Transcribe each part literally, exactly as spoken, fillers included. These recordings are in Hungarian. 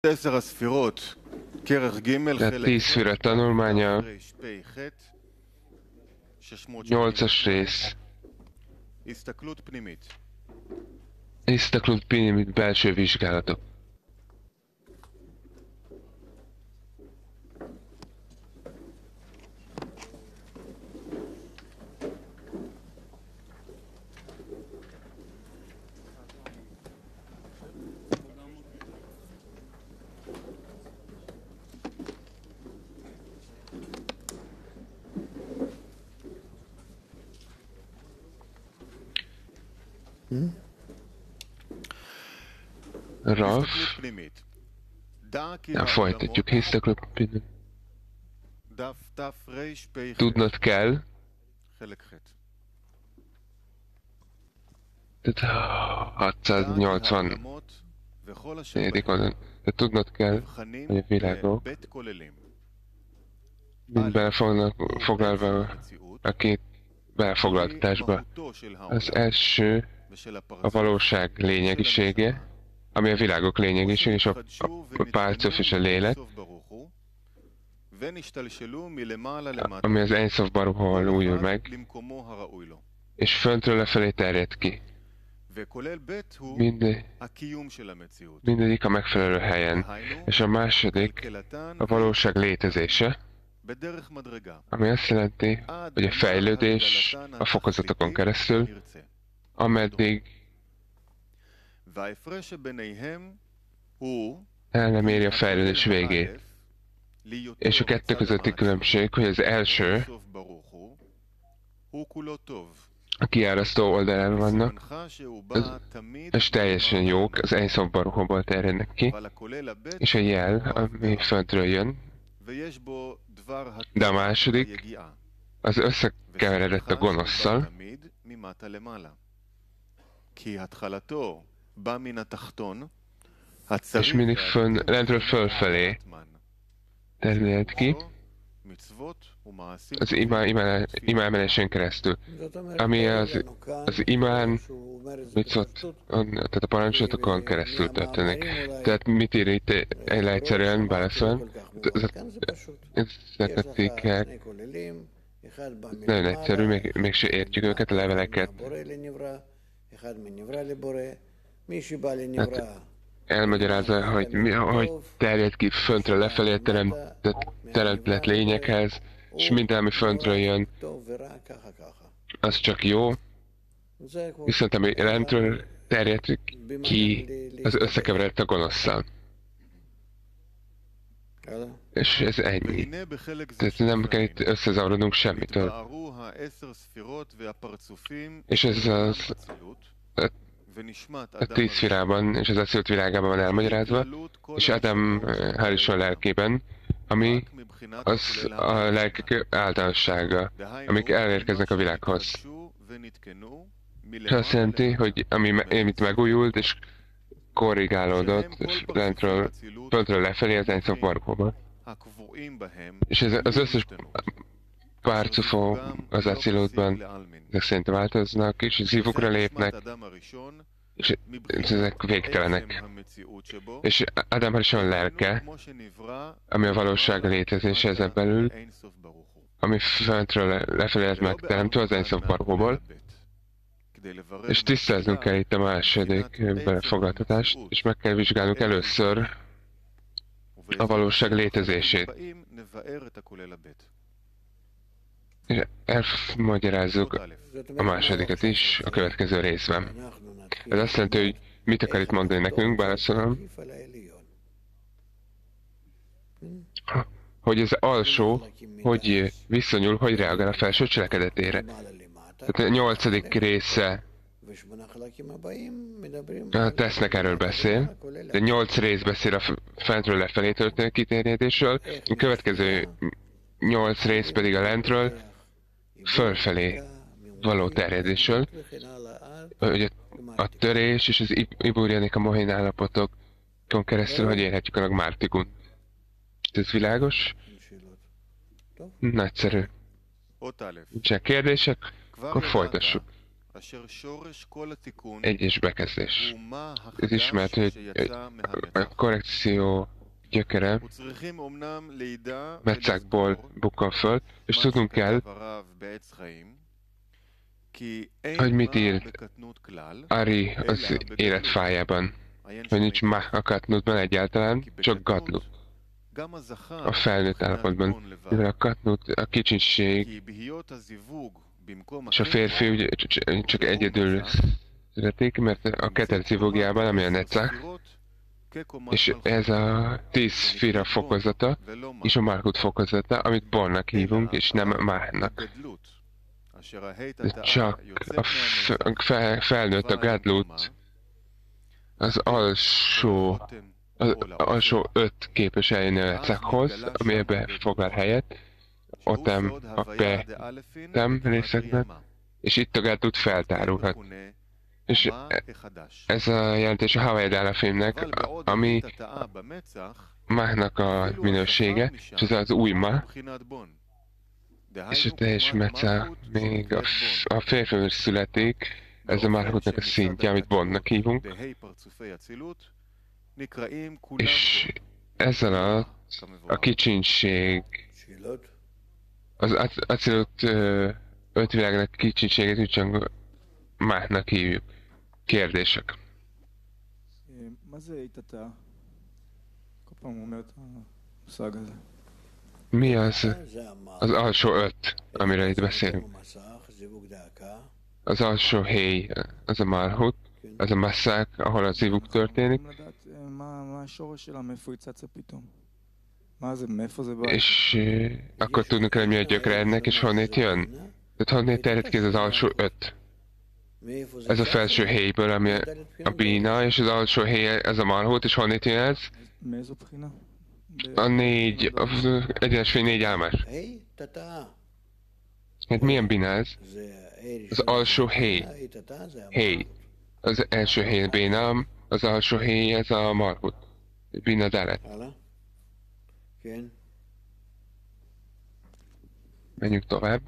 Tehát tíz szféra tanulmánya, nyolcas rész. Isztaklut Pinimit belső vizsgálatok. Raf. Ja, folytatjuk. Isztaklut Pinimit. Tudnod kell. Tehát hatszáznyolcvan. Negyedik oldalon. De tudnod kell, hogy a világok mind bele fognak foglalva a két belefoglaltatásba. Az első a valóság lényegisége, ami a világok lényegisége, és a, a pálcof és a lélek, ami az Ein Sof Baruchról újul meg, és föntről lefelé terjed ki. Minde, mindegyik a megfelelő helyen, és a második a valóság létezése, ami azt jelenti, hogy a fejlődés a fokozatokon keresztül, ameddig el nem éri a fejlődés végét. És a kettő közötti különbség, hogy az első a kiárasztó oldalán vannak, az, és teljesen jók, az Ein Sof Baruchból terjednek ki, és a jel, ami föntről jön, de a második, az összekeveredett a gonoszszal, és mindig fönn, lentről fölfelé terjed ki, az imá, imá, imámenesen keresztül, ami az, az imán, micvot, tehát a parancsolatokon keresztül történik. Tehát mit ír itt egyszerűen válaszol? Ezek a cikkek nagyon egyszerű, még, mégse értjük őket, a leveleket. Hát elmagyarázza, hogy, mi, hogy terjed ki föntről lefelé teremtett, teremtett lényekhez, és minden, ami föntről jön, az csak jó, viszont ami lentről terjed ki, az összekeveredett a gonoszszal. És ez ennyi. Tehát nem kell itt összezavarodnunk semmitől. És ez az a tíz szférában és az eszült világában van elmagyarázva, és Ádám hál' lelkében, ami az a lelkek általánossága, amik elérkeznek a világhoz. És azt jelenti, hogy ami amit megújult és korrigálódott, és lentről, földről lefelé az Ein Sof Baruchban. És ez, az összes párcufó az Acilótban, ezek szerintem változnak, és szívukra lépnek, és ezek végtelenek. És Ádám Harishon lelke, ami a valóság létezése ezen belül, ami föntről lefelé lett megteremtve az Ein Sof Baruchból, és tisztáznunk kell itt a második belefoglaltatást, és meg kell vizsgálnunk először a valóság létezését. És elmagyarázzuk a másodikat is a következő részben. Ez azt jelenti, hogy mit akar itt mondani nekünk, válaszolom, hogy az alsó, hogy viszonyul, hogy reagál a felső cselekedetére. Tehát a nyolcadik része a tesznek erről beszél, de nyolc rész beszél a fentről lefelé történő kitérjedésről, a következő nyolc rész pedig a lentről fölfelé való terjedésről, hogy a törés és az Ibúrianik a mohin állapotokon keresztül, hogy érhetjük el a Mártikun. Ez világos? Nagyszerű. Nincsenek kérdések? Akkor folytassuk. Egyes bekezdés. Ez ismert, hogy a korrekció gyökere metszákból bukkan föl, és tudnunk kell, hogy mit ír Ari az életfájában, hogy nincs ma a katnutban egyáltalán, csak gadlut. A felnőtt állapotban, mivel a katnut, a kicsinség, és a férfi ugye csak egyedül születik, mert a keter zivógiában, ami a necák, és ez a tíz fira fokozata, és a Malkut fokozata, amit Bornak hívunk, és nem Máhnak. De csak a fe, felnőtt a Gadlut, az alsó, az alsó öt képes eljönni a necákhoz, ami ebbe foglal helyet, otem a P-tem részekben, és itt a Gadlut feltárulhat. És ez a jelentés a Havajed Alafimnek, ami Máhnak a minősége, és ez az új Ma, és a teljes Mecá még a, a férfiről születik, ez a Malkutnak a szintje, amit Bonnak hívunk, és ezzel a, a kicsinség, az Acilut öt világnak kicsinségét úgy csak Máhnak hívjuk. Kérdések. Mi az az alsó öt, amiről itt beszélünk? Az alsó héj, az a Malhut, az a masszák, ahol az zivuk történik. És eh, akkor tudnunk kell, mi a gyökre ennek, és honnét jön? Tehát honnét terjed ki ez az alsó öt? Ez a felső helyből, ami a bína, és az alsó hely, ez a Malhut, és honnét jön ez? A négy, az egyenes fény négy álmás. Hát milyen bína ez? Az alsó hely. Hely. Az első hely bína, az alsó hely, ez a Malhut. Bína Dalet. Menjünk tovább.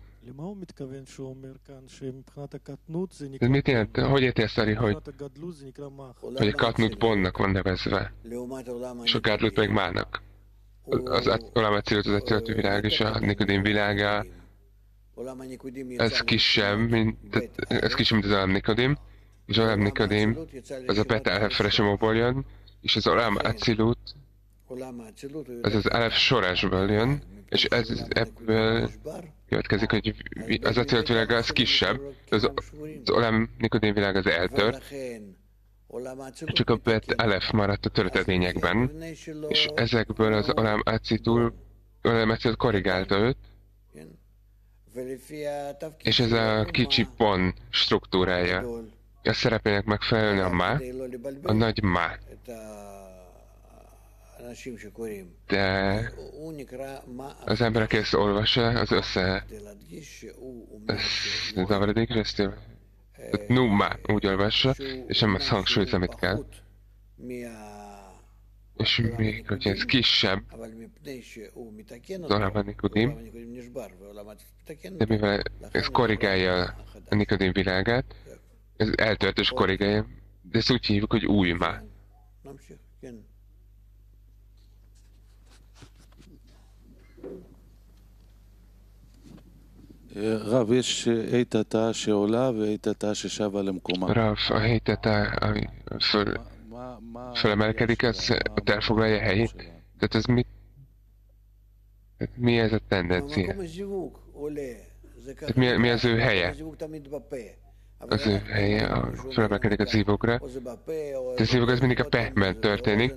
Ez mit jelent? Hogy érti ezt, Ari, hogy, hogy a katnut Bonnak van nevezve, és a Gadlut pedig Mának? Az Olam Acilut, az Acilut világ és a Nikodim világa, ez kisebb, mint, ez kisebb, mint az Olam Nikodim, és az Olam Nikodim, az a Bet Alef Reshamokból jön, és az Olam Acilut, ez az Alef sorásból jön, és ez ebből következik, hogy az Acilut világ az kisebb, az, az Olam Nikodim világ az eltört, csak a Bet Alef maradt a töretedényekben, és ezekből az Olam Acitul, Olam Acilut korrigálta őt, és ez a kicsi pon struktúrája, a szerepének megfelelően a Ma, a nagy Ma. De az emberek ezt olvassa, az össze... Ez zavarodik, és ezt nu Ma úgy olvassa, és nem azt hangsúlyozza, amit kell. És még, hogyha ez kisebb, az Olam Nikodim, de mivel ez korrigálja a Nikodim világát, ez eltört és korrigálja, de ezt úgy hívjuk, hogy új Ma. רב, יש איתתה שעולה ואיתתה ששבה למקומה. Rav, a héteta, ami föl, fölemelkedik, ez ott elfoglalja a helyét. Tehát ez mit? Mi ez a tendencia? Tehát mi, mi az ő helye? Az ő helye, a fölemelkedik a zívokra. De a zívok az mindig a pehben történik.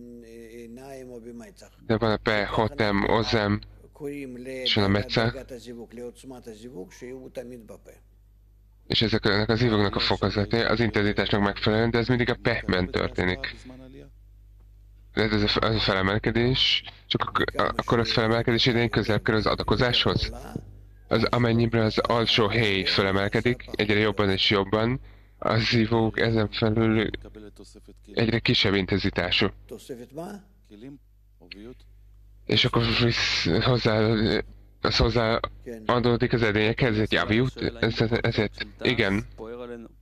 De van a peh, hotem, ozem, és van a metszák. És ezeknek az zívoknak a fokozata az intenzitásnak megfelelően, de ez mindig a pehben történik. De ez a, az a felemelkedés, csak akkor az felemelkedés idején közelebb kerül az adakozáshoz. Az amennyiben az alsó héj felemelkedik, egyre jobban és jobban, a zívók ezen felül egyre kisebb intenzitású. És akkor visz hozzá, az hozzá adódik az edényekhez, ezért javít, ezért, ezért igen,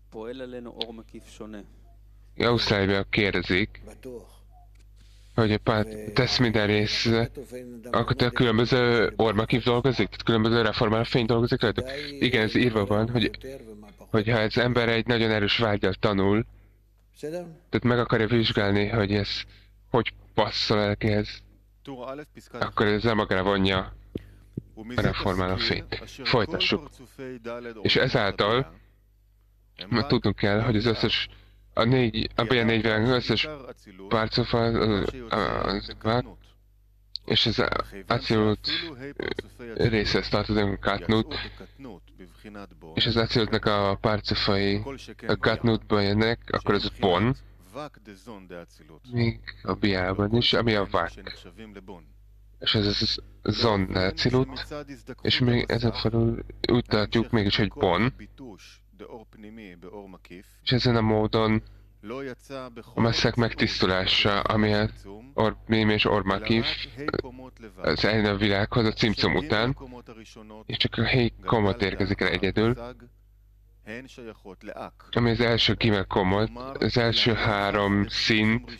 Ausztráliában kérdezik, hogy a párt tesz minden rész, akkor te különböző ormakív dolgozik? Tehát különböző reformáló fény dolgozik rajta? Igen, ez írva van, hogy, hogy ha ez ember egy nagyon erős vágyal tanul, tehát meg akarja vizsgálni, hogy ez hogy passzol a lelkéhez, akkor ez nem magára vonja a reformáló fényt. Folytassuk. És ezáltal már tudnunk kell, hogy az összes, a négy, a bé négy világ összes párcofa az van, és az Acilut részhez tartozik a Katnut, és az Aciluttnak a párcofai a Katnutban jönnek, akkor az Bon, még a Biában is, ami a Vak. És ez az Zon Acilut, és még ezen felül úgy tartjuk mégis, hogy Bon, és ezen a módon a messzek megtisztulása, ami az Orpnim és Ormakív, az eljön a világhoz a cimcom után, és csak a hét komot érkezik el egyedül, ami az első kímel komot, az első három szint,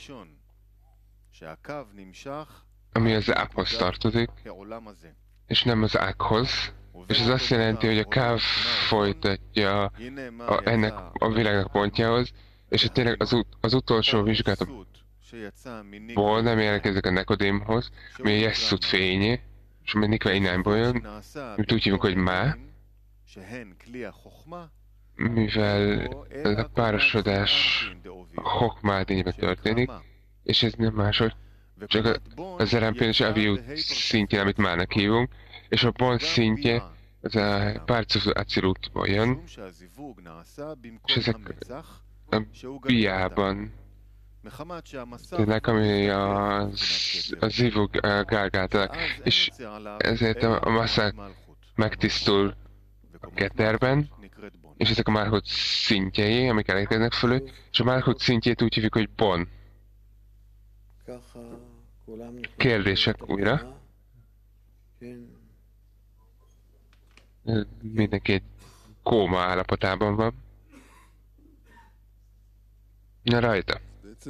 ami az áphoz tartozik, és nem az ákhoz. És ez azt jelenti, hogy a káv folytatja a, ennek a világnak pontjához, és tényleg az, ut az utolsó vizsgálatból nem jelentkezik a Nekodémhoz, ami a Jesszut fényé, és ami Nikve irányból jön, amit úgy hívjuk, hogy Má, mivel ez a párosodás a Hokmá lényében történik, és ez nem máshogy, csak az Erempén és Aviut szintjén, amit Mának hívunk, és a Bon szintje, ez a Párcof Acilutból jön, és ezek a Biában, tényleg, ami a, a Zivug gálgáltalak, és ezért a, a masszák megtisztul a Keterben, és ezek a Málhut szintjei, amik elérkeznek fölött, és a Málhut szintjét úgy hívjuk, hogy Bon. Kérdések újra. Mindenki egy kóma állapotában van. Na rajta.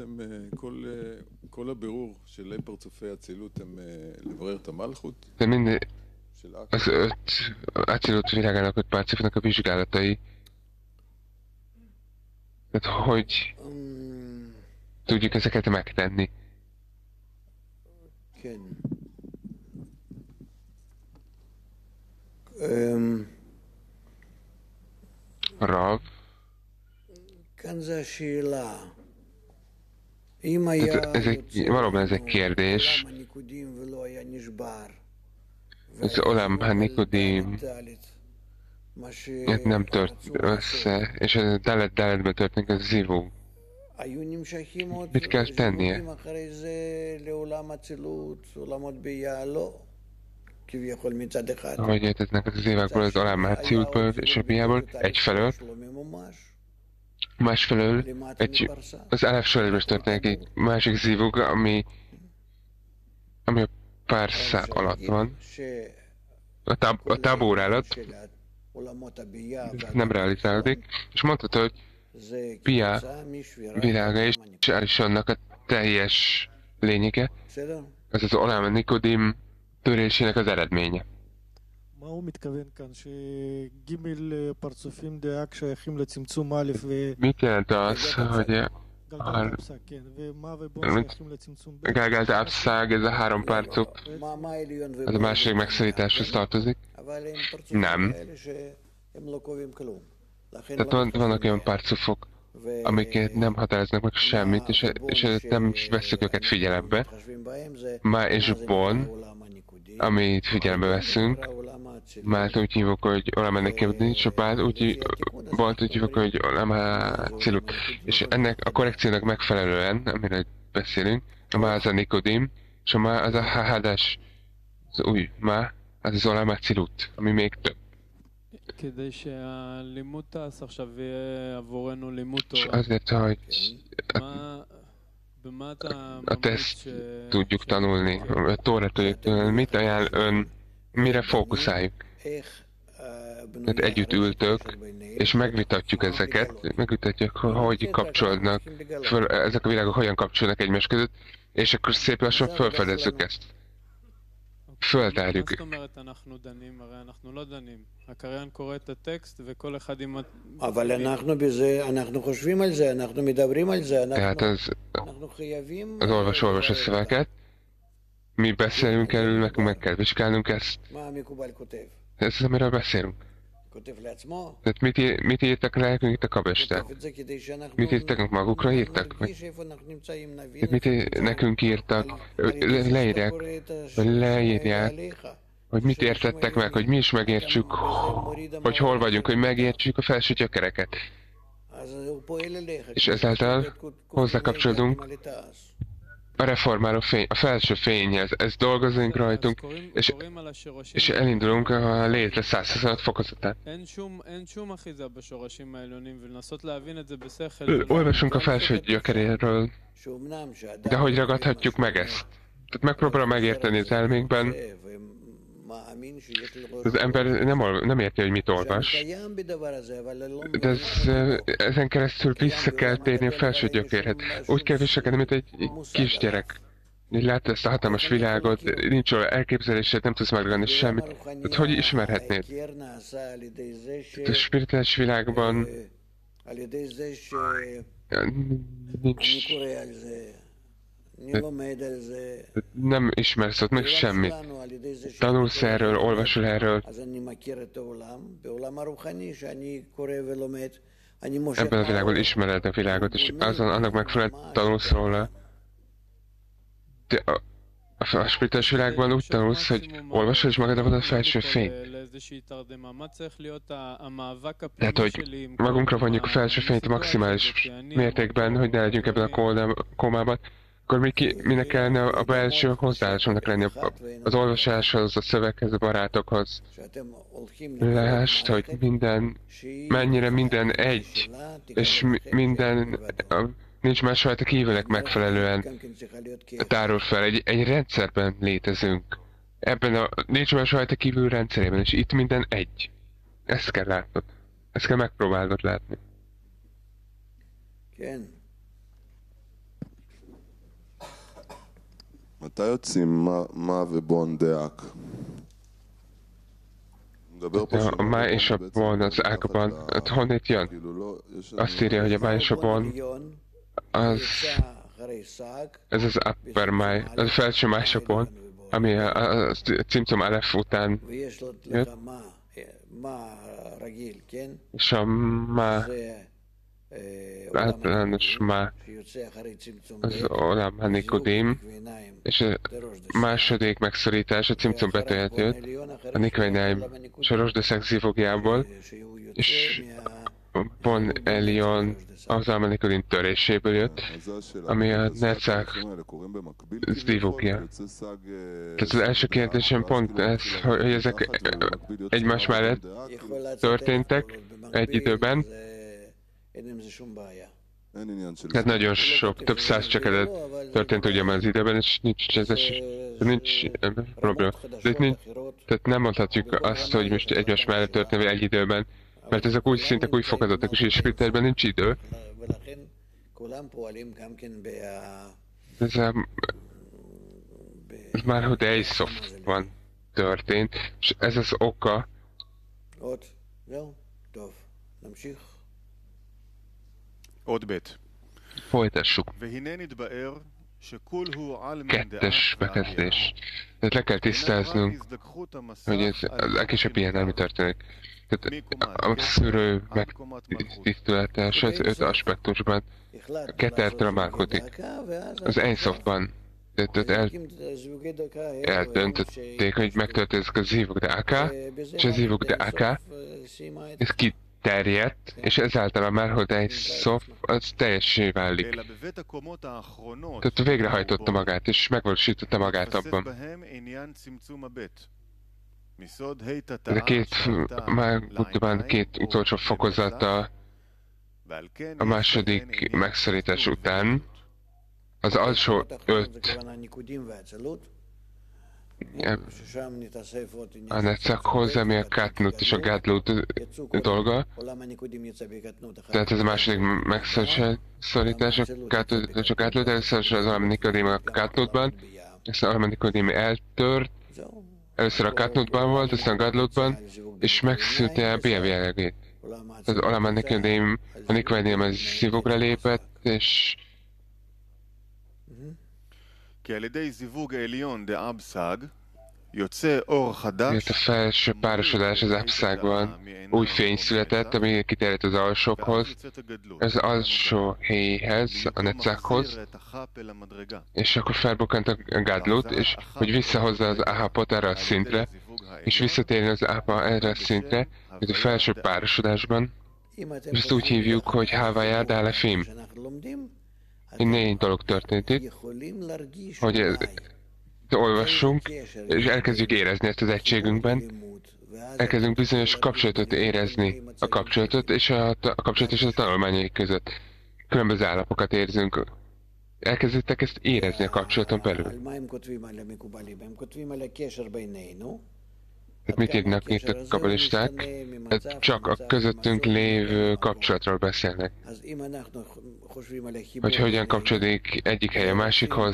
De minden, az öt Acilut világának öt párcifnak a vizsgálatai, tehát hogy tudjuk ezeket megtenni. Rav. Hát ez egy, valóban ez egy kérdés. Ez Olam HaNikodim nem tört össze, és ez a Dalet Daletben történik a Zivug. Mit kell tennie? Ahogy érteznek az évekből az Olam HaCilutból és a Biából, egyfelől, másfelől egy, az Aleph sorában történik egy másik Zivug, ami, ami a pár szá alatt van. A, tab a tábor alatt nem realizálódik, és mondhatod, hogy Bia világa és el is annak a teljes lényege, ez az Olam HaNikodim törésének az eredménye. Mit jelent az, hogy a Gálgált Ápszág, ez a három párcok, az a második megszorításhoz tartozik? Nem. Tehát vannak olyan párcufok, amiket nem határoznak meg semmit, és, és nem veszük őket figyelembe. Má és Bon, amit figyelembe veszünk, Mát úgy hívok, hogy Olam HaNikodim, és a Bát úgy, Bont úgy hívok, hogy Olam HaCilut. És ennek a korrekciónak megfelelően, amiről beszélünk, a Má az a Nikodim, és a Má az a Hahadás, az új Má, az az Olam HaCilut, ami még több. És azért, hogy a, a teszt tudjuk tanulni, a Tóra tudjuk tanulni, mit ajánl ön, mire fókuszáljuk? Tehát együtt ültök, és megvitatjuk ezeket, megvitatjuk, hogy kapcsolódnak, föl, ezek a világok hogyan kapcsolnak egymás között, és akkor szép lassan felfedezzük ezt. Föltárjuk. Tehát az, az olvas olvas a szöveket, mi beszélünk erről, nekünk meg kell vizsgálnunk ezt. Ez az, amiről beszélünk. Tehát mit, ír, mit írtak le nekünk itt a kabesták? Mit írtak magukra írtak? Mit, mit ír, nekünk írtak? Le, leírják, leírják, hogy mit értettek meg, hogy mi is megértsük, hogy hol vagyunk, hogy megértsük a felső gyökereket. És ezáltal hozzákapcsolódunk a reformáló fény, a felső fényhez. Ezt dolgozunk rajtunk, és, és elindulunk a létre százhuszonöt fokozatán. Olvasunk a felső gyökeréről, de hogy ragadhatjuk meg ezt? Tehát megpróbálom megérteni az elménkben. Az ember nem, nem érti, hogy mit olvas, de ez, ezen keresztül vissza kell térni a felső gyökérhez. Úgy kell viselkedni, mint egy kisgyerek. Így látod ezt a hatalmas világot, nincs olyan elképzelésed, nem tudsz megragadni semmit. Tehát hogy ismerhetnéd? A spirituális világban nincs... Nem ismersz ott meg semmit. Tanulsz erről, olvasol erről. Ebben a világban ismered a világot, és azon annak megfelelően tanulsz róla. De a, a, a spirituális világban úgy tanulsz, hogy olvasod, és magadra van a felső fény. Tehát, hogy magunkra vonjuk a felső fényt maximális mértékben, hogy ne legyünk ebben a kómában, akkor mi ki, minek kellene a belső hozzáállásomnak lenni az olvasáshoz, a szöveghez, a barátokhoz. Lásd, hogy minden, mennyire minden egy, és minden, a, nincs másfajta kívülnek megfelelően tárul fel. Egy, egy rendszerben létezünk. Ebben a nincs másfajta kívül rendszerében, és itt minden egy. Ezt kell látnod. Ezt kell megpróbálnod látni. מתי יוצאים מה ובון דאק? A má és a bon az ágban, hát honnét jön? Azt írja, hogy a má és a bon az... Ez az upper máj, az a felső má és a bon, ami a, a, a cimcum alef után jött. És a má... általános má az Olam HaNikodim, és a második megszorítás a cimcum betölt jött, a Nikveinaim és a Rosdeszek zivogjából, és Bon Elion az Olam HaNikodim töréséből jött, ami a Netzach zivogja. Tehát az első kérdésem pont ez, hogy ezek egymás mellett történtek egy időben. Tehát nagyon sok, több száz cselekedet történt ugyebben az időben, és nincs ez nincs probléma. De nincs, tehát nem mondhatjuk azt, hogy most egymás mellett történt, vagy egy időben, mert ezek új szintek, új fokozatok, és spirituálban nincs idő. Ez, a, ez már hogy Eisoftban történt, és ez az oka. Folytassuk. Kettes bekezdés. Tehát le kell tisztáznunk, hogy ez a legkisebb ilyen nem történik. Tehát a szűrő megtisztulatása az öt aspektusban ketertre málkodik. Az Eisoftban tehát el, eldöntötték, hogy megtörténik a Zivug de Aka, és a Zivug de Aka, ez ki terjedt, és ezáltal a Malhut Eisof az teljessé válik. Tehát végrehajtotta magát, és megvalósította magát abban. Ez a két, már utána két utolsó fokozata a második megszorítás után, az alsó öt a Netzachhoz, ami a Katnut és a Gadlut dolga. Tehát ez a második megszorítás, a Katnut és a Gadlut, először az Olam Nikodim a Katnutban, aztán Olam Nikodim eltört, először a Katnutban volt, aztán a Gadlutban, és megszűnti a bélyegét. Az Olam Nikodim, a Nikodim az szívokra lépett, és Miért a felső párosodás az Abszágban új fény született, ami kiterjedt az alsókhoz, az alsó héjhez, a Netzachhoz, és akkor felbukkant a Gadlut, és hogy visszahozza az Ahapot erre a szintre, és visszatérni az Ahapa erre a szintre, mint a felső párosodásban, és ezt úgy hívjuk, hogy Havayad Alefim. Négy dolog történt itt, hogy olvassunk, és elkezdjük érezni ezt az egységünkben, elkezdünk bizonyos kapcsolatot érezni, a kapcsolatot és a, a kapcsolatot és a tanulmányaik között. Különböző állapokat érzünk. Elkezdődtek ezt érezni a kapcsolaton belül. Tehát mit írnak itt a kabalisták? Hát csak a közöttünk lévő kapcsolatról beszélnek. Hogy hogyan kapcsolódik egyik hely a másikhoz,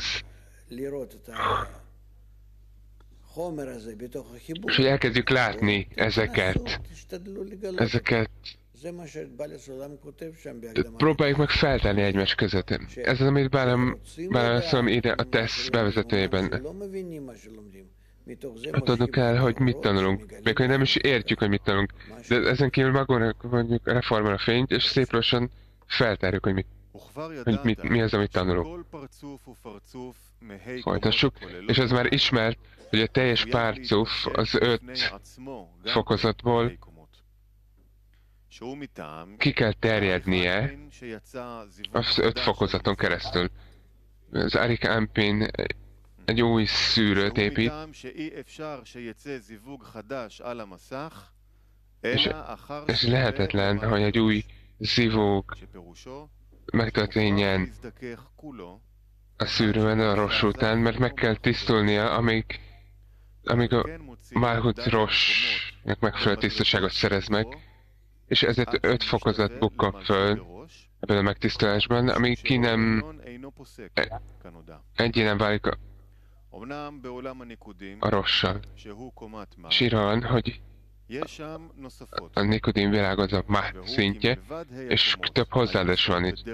és hogy elkezdjük látni ezeket, ezeket, próbáljuk meg feltenni egymás között. Ez az, amit Bálám szólom ide a tesz bevezetőjében. Tudnunk kell, hogy mit tanulunk. Még hogy nem is értjük, hogy mit tanulunk. De ezen kívül magunknak mondjuk reformál a fényt, és szép lassan feltárjuk, hogy, mit, hogy mit, mi az, amit tanulunk. Folytassuk. És ez már ismert, hogy a teljes párcuf az öt fokozatból ki kell terjednie az öt fokozaton keresztül. Az Arik Ampin egy új szűrőt épít, és ez lehetetlen, hogy egy új zivóg megtörténjen a szűrően a Ross után, mert meg kell tisztulnia, amíg, amíg a Malhut Rossnak megfelelő tisztaságot szerez meg, és ezért öt fokozat bukkan föl ebben a megtisztulásban, amíg ki nem egyé nem válik a, a Rossal. És írva van, hogy a Nikodim világ az a Mah szintje, és több hozzáadás van itt.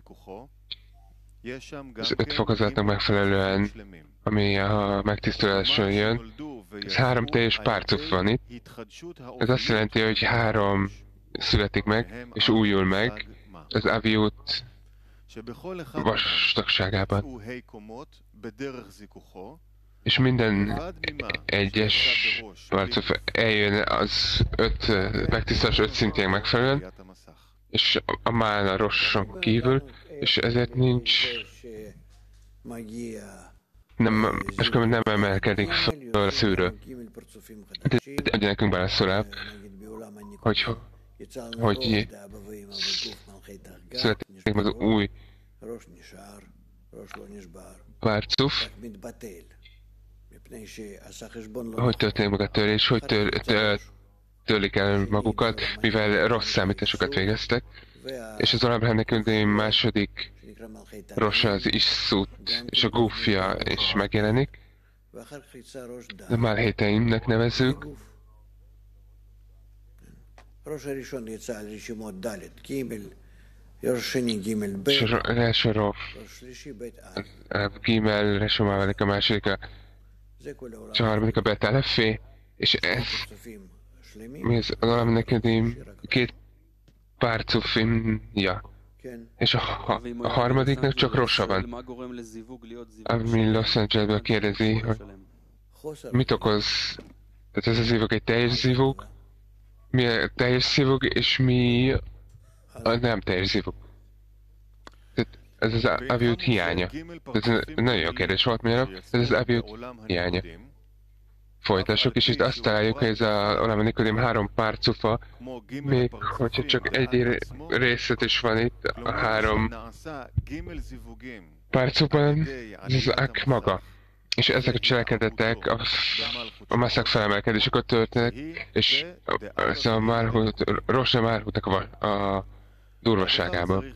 Az öt fokozatnak megfelelően, ami a megtisztuláson jön, ez három teljes párcuf van itt. Ez azt jelenti, hogy három születik meg, és újul meg az Aviut vastagságában. És minden egyes párcuf eljön az öt megtisztulás öt szintjén megfelelően, és a Málna Rosson kívül, és ezért nincs, nem, és nem emelkedik fel a szűrő. Adja nekünk beleszólál, hogy, hogy születik az új párcuf, hogy történik meg a törés, hogy tör, tör, törlik el magukat, mivel rossz számításokat végeztek, és az Olam Nikodim második Rossa az Isszút, és a Gufja is megjelenik. De Malhéteimnek nevezzük. És az első Rof, a Gimel, Resomá válik a második, a és a harmadik a Bet Alefé, és ez, mi az Olam Nikodim két párcufimja. És a, ha, a harmadiknak csak Rossa van. Ami Los Angelesből kérdezi, hogy mit okoz, tehát ez a zivug egy teljes zivug, mi a teljes zivug, és mi a nem teljes zivug. Tehát ez az Aviut hiánya. Ez nagyon jó kérdés volt miért, ez az Aviut hiánya. Folytassuk, és itt azt találjuk, hogy ez a Olam Nikodim három párcufa, még hogyha csak egy részlet is van itt, a három párcufban, ez az Ak maga. És ezek a cselekedetek a, a Masszák felemelkedésekor történnek, és ez a Málhut, Rosna Málhutnak a, a durvaságában.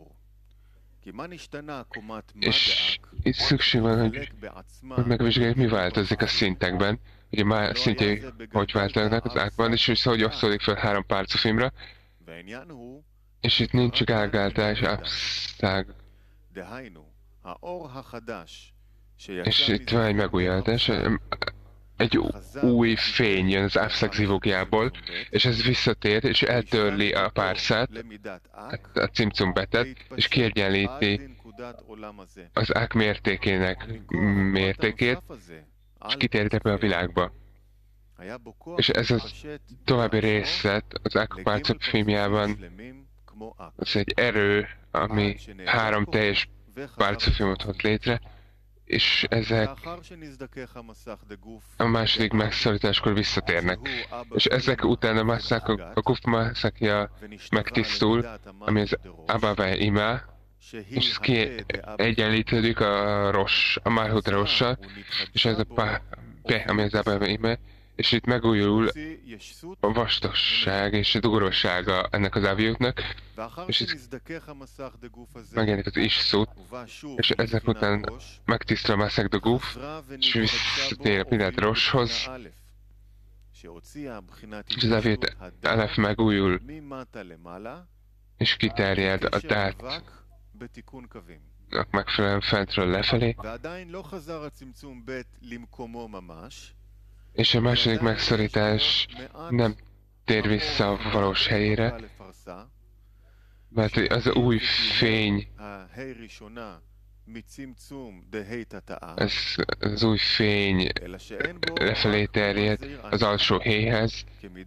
És itt szükség van, hogy, hogy megvizsgáljuk, mi változik a szintekben, hogy a már szintjei hogy változnak az ákban, és hogy hogy osztódik fel három párcufimra, és itt nincs csak ágáltás, absztág. És itt van egy megújítás, egy új fény jön az absztág zivógjából, és ez visszatér, és eltörli a párszát, a cimcumbetet, és kiegyenlíti az ák mértékének mértékét, és kitérít ebbe a világba. És ez a további részlet az ák párcap filmjában, az egy erő, ami három teljes párcafilmot hoz létre, és ezek a második megszorításkor visszatérnek. És ezek után a Masszák, a Guf Masszakja megtisztul, ami az Abba Ima, és ez kiegyenlítődik a Ross, a Málhut Rossal, és ez a Pe, ami az Abba Ima, és itt megújul a vastagság és a durvasága ennek az Aviutnak, és itt megjelenik az Is-szót, és ezek után megtisztul a Masszák de Guf, és visszatér a Pinát Rosshoz, és az Aviut Alef megújul, és kiterjed a dát megfelelően fentről lefelé, és a második megszorítás nem tér vissza a valós helyére, mert az új fény, ez az új fény lefelé terjed az alsó héjhez,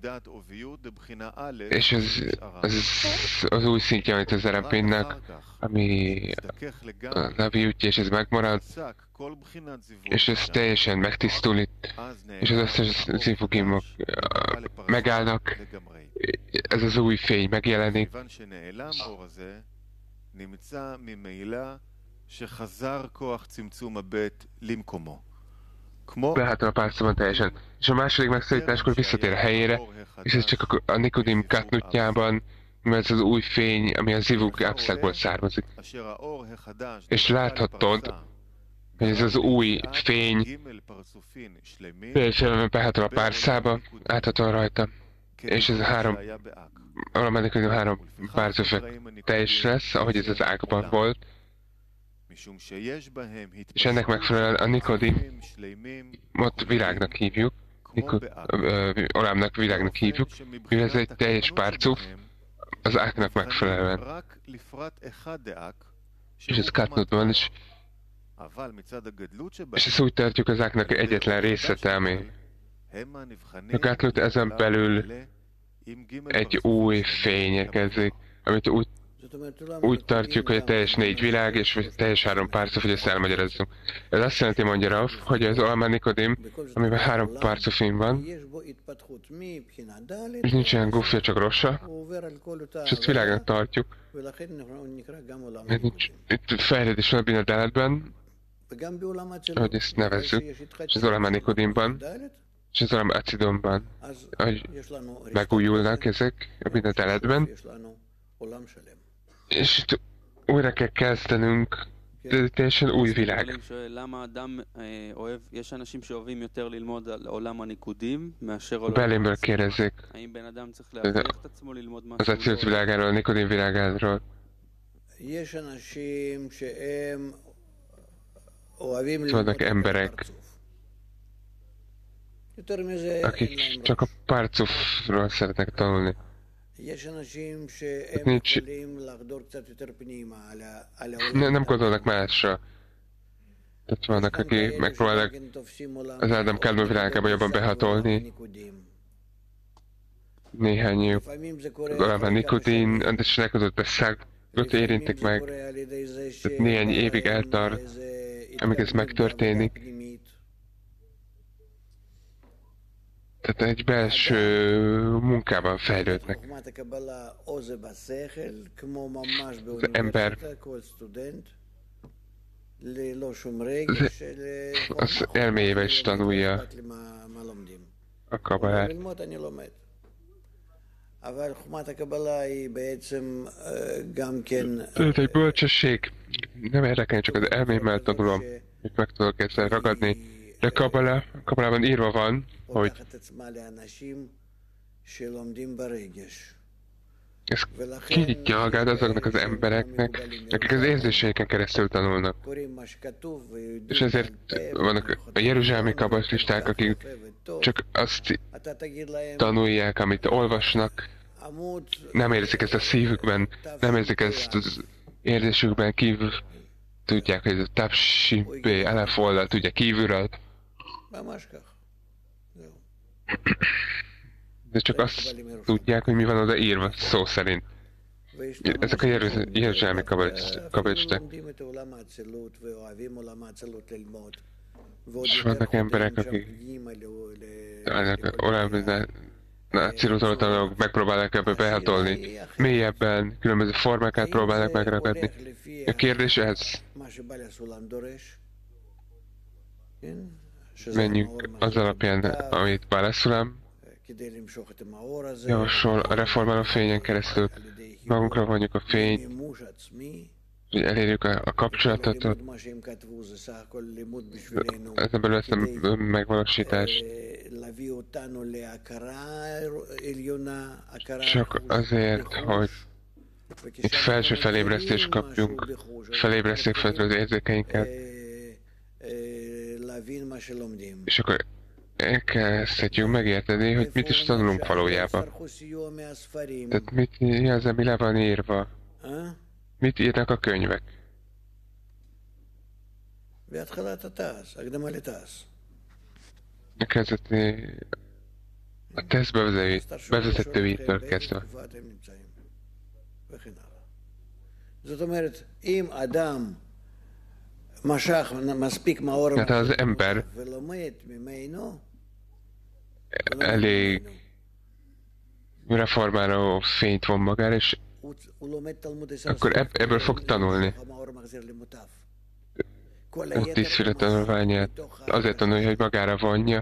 és ez, ez az új szintje, amit az Erepinnak, ami a Naviutja, és ez megmarad, és ez teljesen megtisztul itt, és az összes zivugimok megállnak, ez az új fény megjelenik, behátul a párcában teljesen. És a második megszorításkor visszatér a helyére, és ez csak a, a Nikodim Katnutjában, mert ez az új fény, ami a Zivug Abszlákból származik. És láthatod, hogy ez az új fény teljesen behátul a párszába, áthatóan rajta, és ez a három, valamelyik a három párcufek teljes lesz, ahogy ez az ágban volt, és ennek megfelelően a Nikodim, ott világnak hívjuk, Nikod, ö, Olámnak világnak hívjuk, mivel ez egy teljes párcuf, az áknak megfelelően. És ez Katnutban is, és ezt úgy tartjuk az áknak egyetlen részlete, ami a Katnut ezen belül egy új fény érkezik, amit úgy úgy tartjuk, hogy a teljes négy világ és teljes három párcuf, hogy ezt elmagyarázzunk. Ez azt jelenti, mondja Rav, hogy az Olama Nikodim, amiben három párcufim van, és nincsen gufja, csak rossa, és ezt világnak tartjuk. Nincs, itt fejlődés van a Bina Daletben, ahogy ezt nevezzük, és az Olama Nikodimban, és az Olama Acidonban, hogy megújulnak ezek a Bina Daletben, és itt újra kell kezdenünk, de teljesen új világ. Belémből kérdezzék az Acilut világáról, a Nikodim világáról. Vannak emberek, akik csak a párcufról szeretnek tanulni. Nincs, ne, nem gondolnak másra. Tehát vannak, akik megpróbálnak az Ádám Kádma világába jobban behatolni. Néhányuk, valami Nikodin, de se nekodott besszágot érintik meg. Tehát néhány évig eltart, amíg ez megtörténik. Tehát egy belső munkában fejlődnek. Az ember az elméjével is tanulja a kabalát. Tehát egy bölcsesség nem érdekel, csak az elmémmel tanulom, hogy meg tudok ezzel ragadni. De a kabala, a kabalában írva van, hogy ez kinyitja magát azoknak az embereknek, akik az érzéseiken keresztül tanulnak. És ezért vannak a jeruzsálemi kabalisták, akik csak azt tanulják, amit olvasnak, nem érzik ezt a szívükben, nem érzik ezt az érzésükben kívül, tudják, hogy ez a tapsipé, elefoldal, tudják kívülről. De csak azt tudják, hogy mi van oda írva, szó szerint. Ezek a jeruzsálemi kabalisták. És vannak emberek, akik náciról tanulók megpróbálnak ebbe behatolni. Mélyebben, különböző formákat próbálnak megragadni. A kérdés ez. Menjünk az alapján, amit Bálaszulam javasol, a reformáló fényen keresztül magunkra vonjuk a fényt, hogy elérjük a, a kapcsolatot, ezen belül ezt a megvalósítást. Csak azért, hogy itt felső felébresztést kapjunk, felébreszték fel az érzékeinket, és akkor elkezdhetjük megérteni, hogy mit is tanulunk valójában. Tehát mit, mi az, ami le van írva? Mit írnak a könyvek? A kezdeti... a teszt bevezetőitől kezdve. Tehát az ember elég reformáló fényt von magára, és akkor ebb, ebből fog tanulni. A tízféle tanulmányát azért tanulja, hogy magára vonja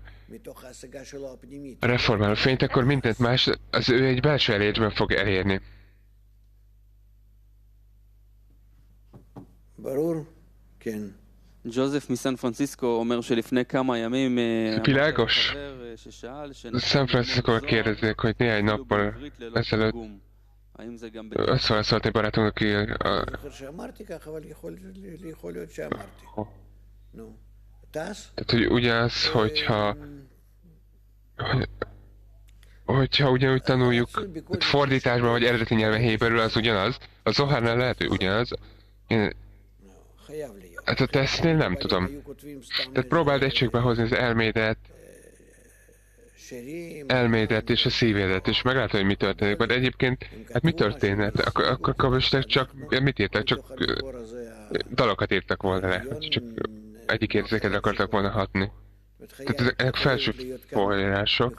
a reformáló fényt, akkor mindent más, az ő egy belső elérésben fog elérni. ג'וזף מסן פרנסיסקו אומר שלפני כמה ימים világos. San Francisco kérdezik, hogy néhány nappal ezelőtt összeválaszolt egy barátunk, aki a... Tehát, hogy ugyanaz, hogyha... Hogyha ugyanúgy tanuljuk fordításban, vagy eredeti nyelven héberül, az ugyanaz. A Zohárnál lehet, hogy ugyanaz. Én... Hát a tesztnél nem tudom. Tehát próbáld egységbe hozni az elmédet, elmédet és a szívédet, és meglátod, hogy mi történik. De egyébként, hát mi történhet? Akkor, akkor kabalisták csak, mit írtak? Csak dalokat írtak volna le. Csak egyik érzékedre akartak volna hatni. Tehát ezek felső források.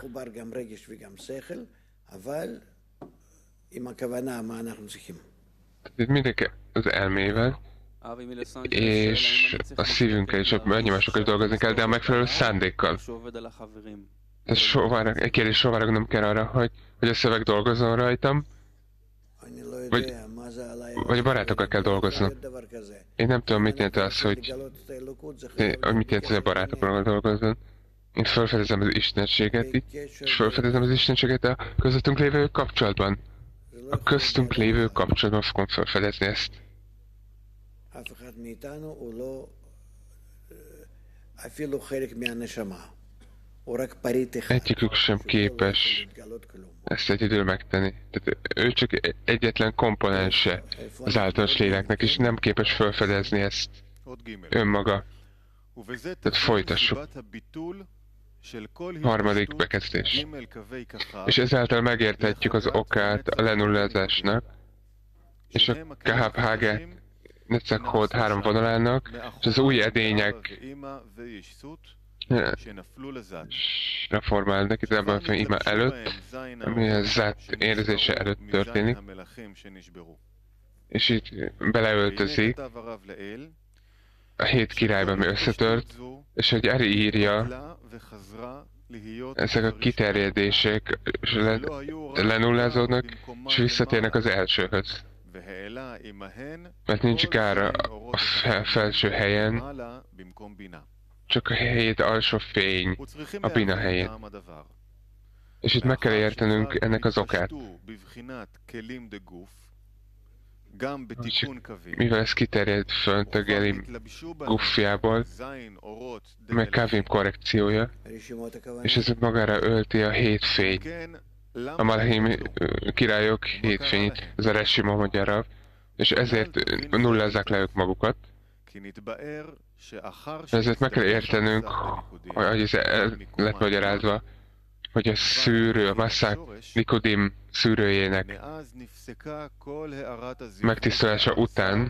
Tehát mindenki az elmével, és a szívünkkel és a elnyomásokkal is dolgozni kell, de a megfelelő szándékkal. Tehát sovára, egy kérdés sovára nem kell arra, hogy, hogy a szöveg dolgozzon rajtam, vagy, vagy a barátokkal kell dolgoznom. Én nem tudom, mit jelent az, hogy, hogy mit jelent, hogy a barátokkal dolgozzon. Én felfedezem az istenséget itt, és felfedezem az istenséget a közöttünk lévő kapcsolatban. A köztünk lévő kapcsolatban fogom felfedezni ezt. Egyikük sem képes ezt egyedül megtenni. Tehát ő csak egyetlen komponense az általános léleknek, és nem képes felfedezni ezt önmaga. Tehát folytassuk. Harmadik bekezdés. És ezáltal megérthetjük az okát a lenullázásnak, és a Kahab Haget Netzach három vonalának, és az új edények reformálnak, itt ebben a ima előtt, ami a zát érzése előtt történik, és itt beleöltözik a hét királyban, ami összetört, és hogy Eri írja, ezek a kiterjedések le, lenullázódnak, és visszatérnek az elsőhöz. Mert nincs gár a fel, felső helyen, csak a hét alsó fény a bina helyén. És itt meg kell értenünk ennek az okát. Mivel ez kiterjed fönt a Gelim guffjából, meg Kavim korrekciója, és ez magára ölti a hét fényt. A Malachim királyok hét fényt, ez a Reshima magyarra, és ezért nullázzák le ők magukat. Ezért meg kell értenünk, hogy ez el lett magyarázva, hogy a szűrő, a Masszák Nikodim szűrőjének megtisztulása után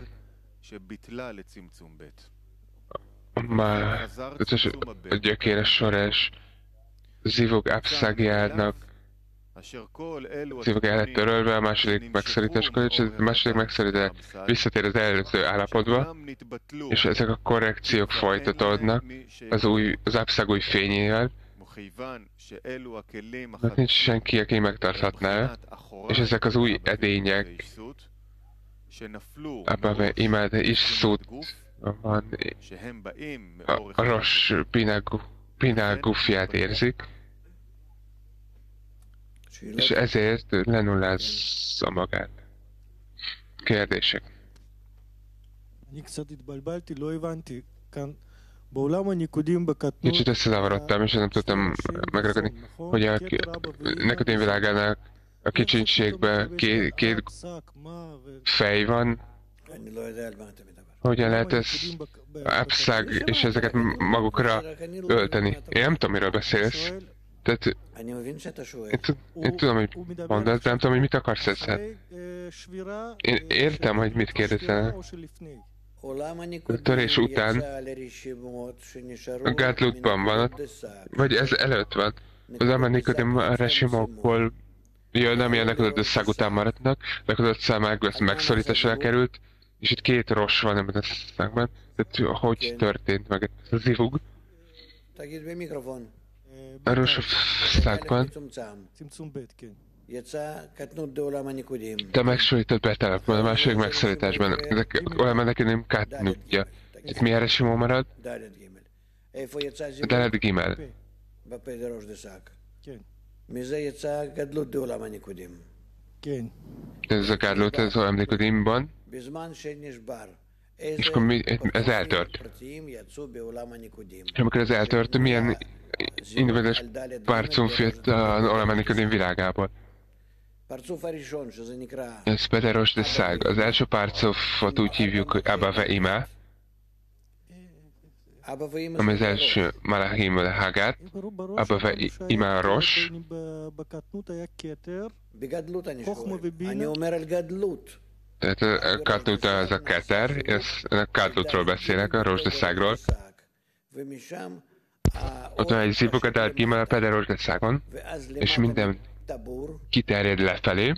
már a gyökéres sorás zivog abszagiádnak zivog el lett törölve a második megszorításkor, és a második megszorítás visszatér az előző állapotba, és ezek a korrekciók folytatódnak az új, az abszag új fényével, mert nincs senki, aki megtarthatná, és ezek az új edények, Abba imád is szót van, a, a Rosh Pinál gufját érzik, és ezért lenullázza magát. Kérdések? Kicsit összezavarodtam, és nem tudtam megragadni, hogy a Nikodim világának a kicsinségben két, két fej van. Hogyan lehet ezt abszag és ezeket magukra ölteni? Én nem tudom, miről beszélsz. Tehát én, én tudom, hogy mondasz, de nem tudom, hogy mit akarsz ezzel. Én értem, hogy mit kérdezel. A törés után a Gadlutban van ott, vagy ez előtt van. Az Amar Nikodim a Reshimokból jön, ami a Nekodot összeg után maradnak, Nekodot számág megszorításra került, és itt két Rosh van ebben a szágban. Tehát hogy történt meg ez a zivug? A Rosh szágban te megsorított betelepben, a második megszorításban. Ezek olyan menekülném kátnudja. Itt mi erre simó marad? Daled Gimel. Ez a Gadlut, ez olyan Nikodimban. És akkor mi, ez eltört. És amikor ez eltört, milyen individuális párcumf jött az Olam Nikodim világából? Ez Peteros de Szág. Az első párcufot úgy hívjuk, hogy Abba Ve'ima, ami az első Malachim Hagát, Abba Ve'ima Rosh. Tehát a Gadlut az a Keter, a Gadlutról beszélek, a Rosh de Szágról. Ott van egy Zibugadát Gimel a Peteros de Szágon, és minden kiterjed lefelé,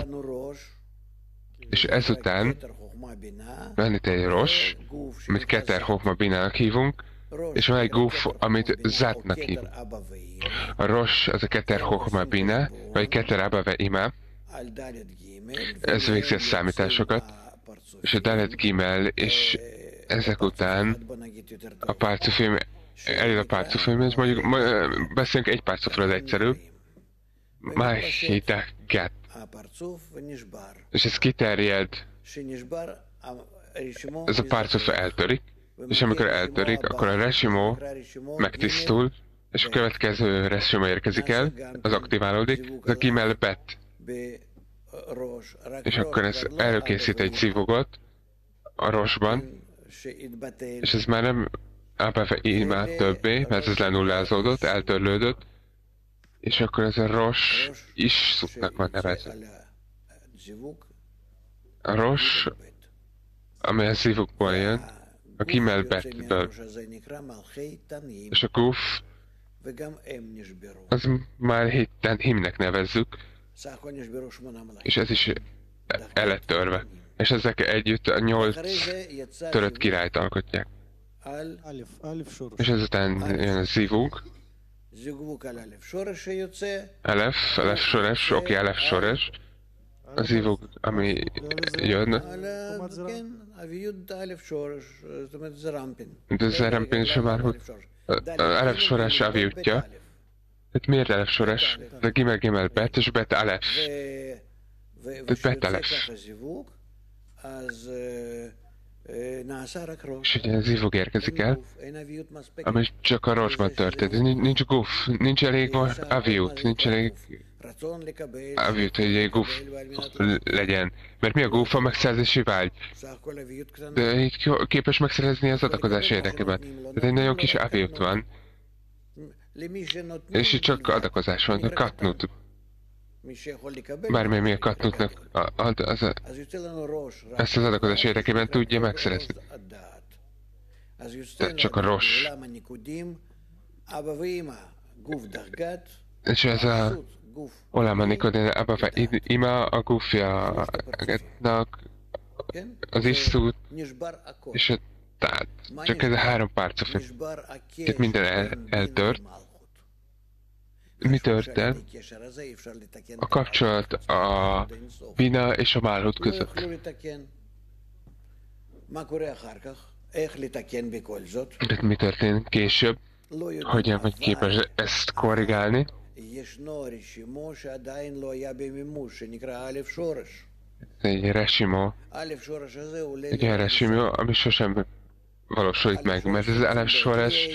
és ezután van itt egy Rosh, amit Keter Chochma Binának hívunk, és van egy Guf, amit Zatnak hívunk. A Rosh az a Keter Chochma Bina, vagy Keter Abba Ve'ima, ez végzi a számításokat, és a Daled Gimel, és ezek után a párcufim, eljön a párcufim, és mondjuk beszélünk egy párcufra, az egyszerűbb, Máhítek Gat. És ez kiterjed, ez a párcuf eltörik, és amikor eltörik, akkor a Reshimo megtisztul, és a következő Reshimo érkezik el, az aktiválódik, ez a Gimel Bet. És akkor ez előkészít egy zivogot a Roshban, és ez már nem Abba Ve'ima többé, mert ez lenullázódott, eltörlődött, és akkor ez a Rosh is szuknak van nevezve. A Rosh, amely a zivukból jön, a Gimel Betből. És a Guf, az már hitten himnek nevezzük, és ez is el lett törve. És ezek együtt a nyolc törött királyt alkotják. és ezután jön a zivug, elef, elef sores, oké, elef sores, a zivug, ami jön, de zerampin sem már, hogy elef sores aviutja. Tehát miért elef sores? De gimel gimel bet, és bet elef. Tehát bet elef. És ugye a zivug érkezik el, ami csak a rosban történt. Nincs guf, nincs elég aviut, nincs elég aviut, hogy egy guf legyen. Mert mi a guf? A megszerzési vágy. De így képes megszerezni az adakozás érdekében. Tehát egy nagyon kis aviut van. És itt csak adakozás van, a katnut. Bármilyen mi a katnutnak ad, az a, ezt az adakozás érdekében tudja megszerezni. Tehát csak a ros. És ez a Olama Nikodin, Abba Ima a gufja az iszút, és a tát. Csak ez a három párca fenn. Tehát minden el, eltört. Mi történt? A kapcsolat a Bina és a Málhut között. Tehát mi történt később? Hogyan vagy képes ezt korrigálni? Egy resimo. Egy olyan resimo, ami sosem valósul meg, mert ez elef sores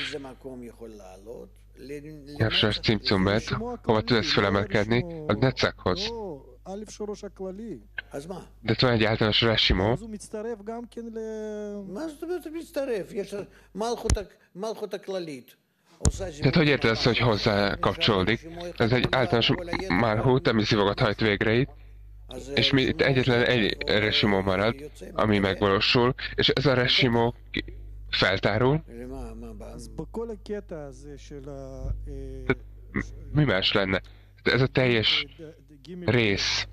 Jávsás cimcumbet, hova tud ezt felemelkedni? A necekhoz. De van egy általános resimo. Tehát hogy érted ezt, hogy hozzá kapcsolódik? Ez egy általános málhút, ami szivogat hajt végre itt, és mi itt egyetlen egy resimo marad, ami megvalósul, és ez a resimo feltárul. Tehát mi más lenne? Ez a teljes rész.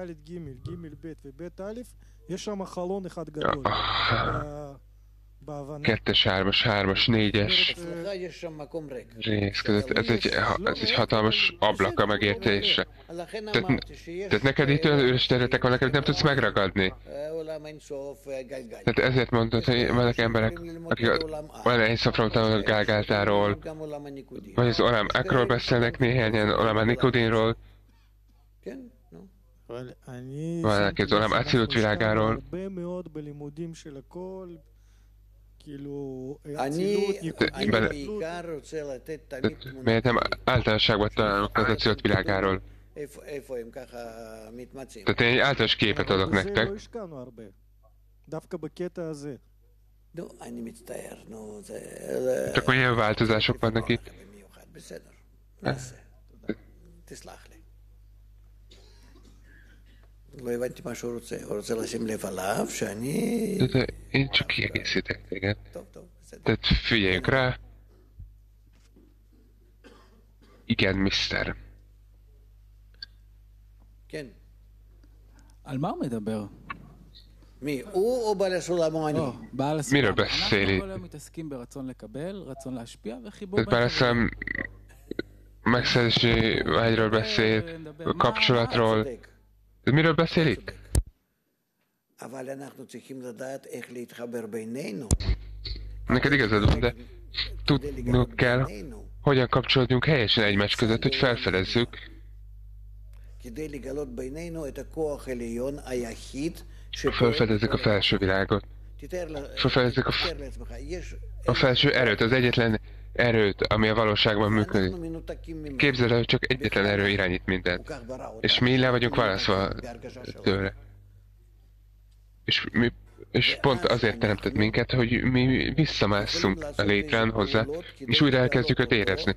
Kettes, hármas, hármas, négyes rész között. Ez egy, ez egy hatalmas ablak a megértésre. Tehát, tehát neked itt olyan üres területek van, neked nem tudsz megragadni. Tehát ezért mondod, hogy vannak emberek, akik olyan Eiszafról tanulnak Gálgáltáról, vagy az Olam Akról beszélnek néhányan, Olam Nikodinról, vannak az Olam Acilut világáról. Miért nem általánosságban találunk az Acilut világáról? Tehát én egy általános képet adok nektek. Csak olyan változások vannak itt. De én csak kiegészítek téged. Tehát figyeljünk rá. Igen, mister. על מה הוא מדבר? מי? הוא או בעל הסולם או אני? לא, בעל הסולם. מירו בסלי. אנחנו כל היום מתעסקים ברצון לקבל, רצון להשפיע וחיבור Tehát bár aztán megszerzési vágyról beszél, kapcsolatról. De miről beszél itt? אבל אנחנו צריכים לדעת איך להתחבר בינינו. Neked igazad van, de tudnunk kell, hogyan kapcsolódjunk helyesen egymás között, hogy felfedezzük. Felfedezzük a felső világot. Felfedezzük a, a felső erőt, az egyetlen erőt, ami a valóságban működik. Képzeld el, hogy csak egyetlen erő irányít mindent. És mi le vagyunk válaszva tőle. És, mi, és pont azért teremtett minket, hogy mi visszamásszunk a létrán hozzá, és újra elkezdjük őt érezni.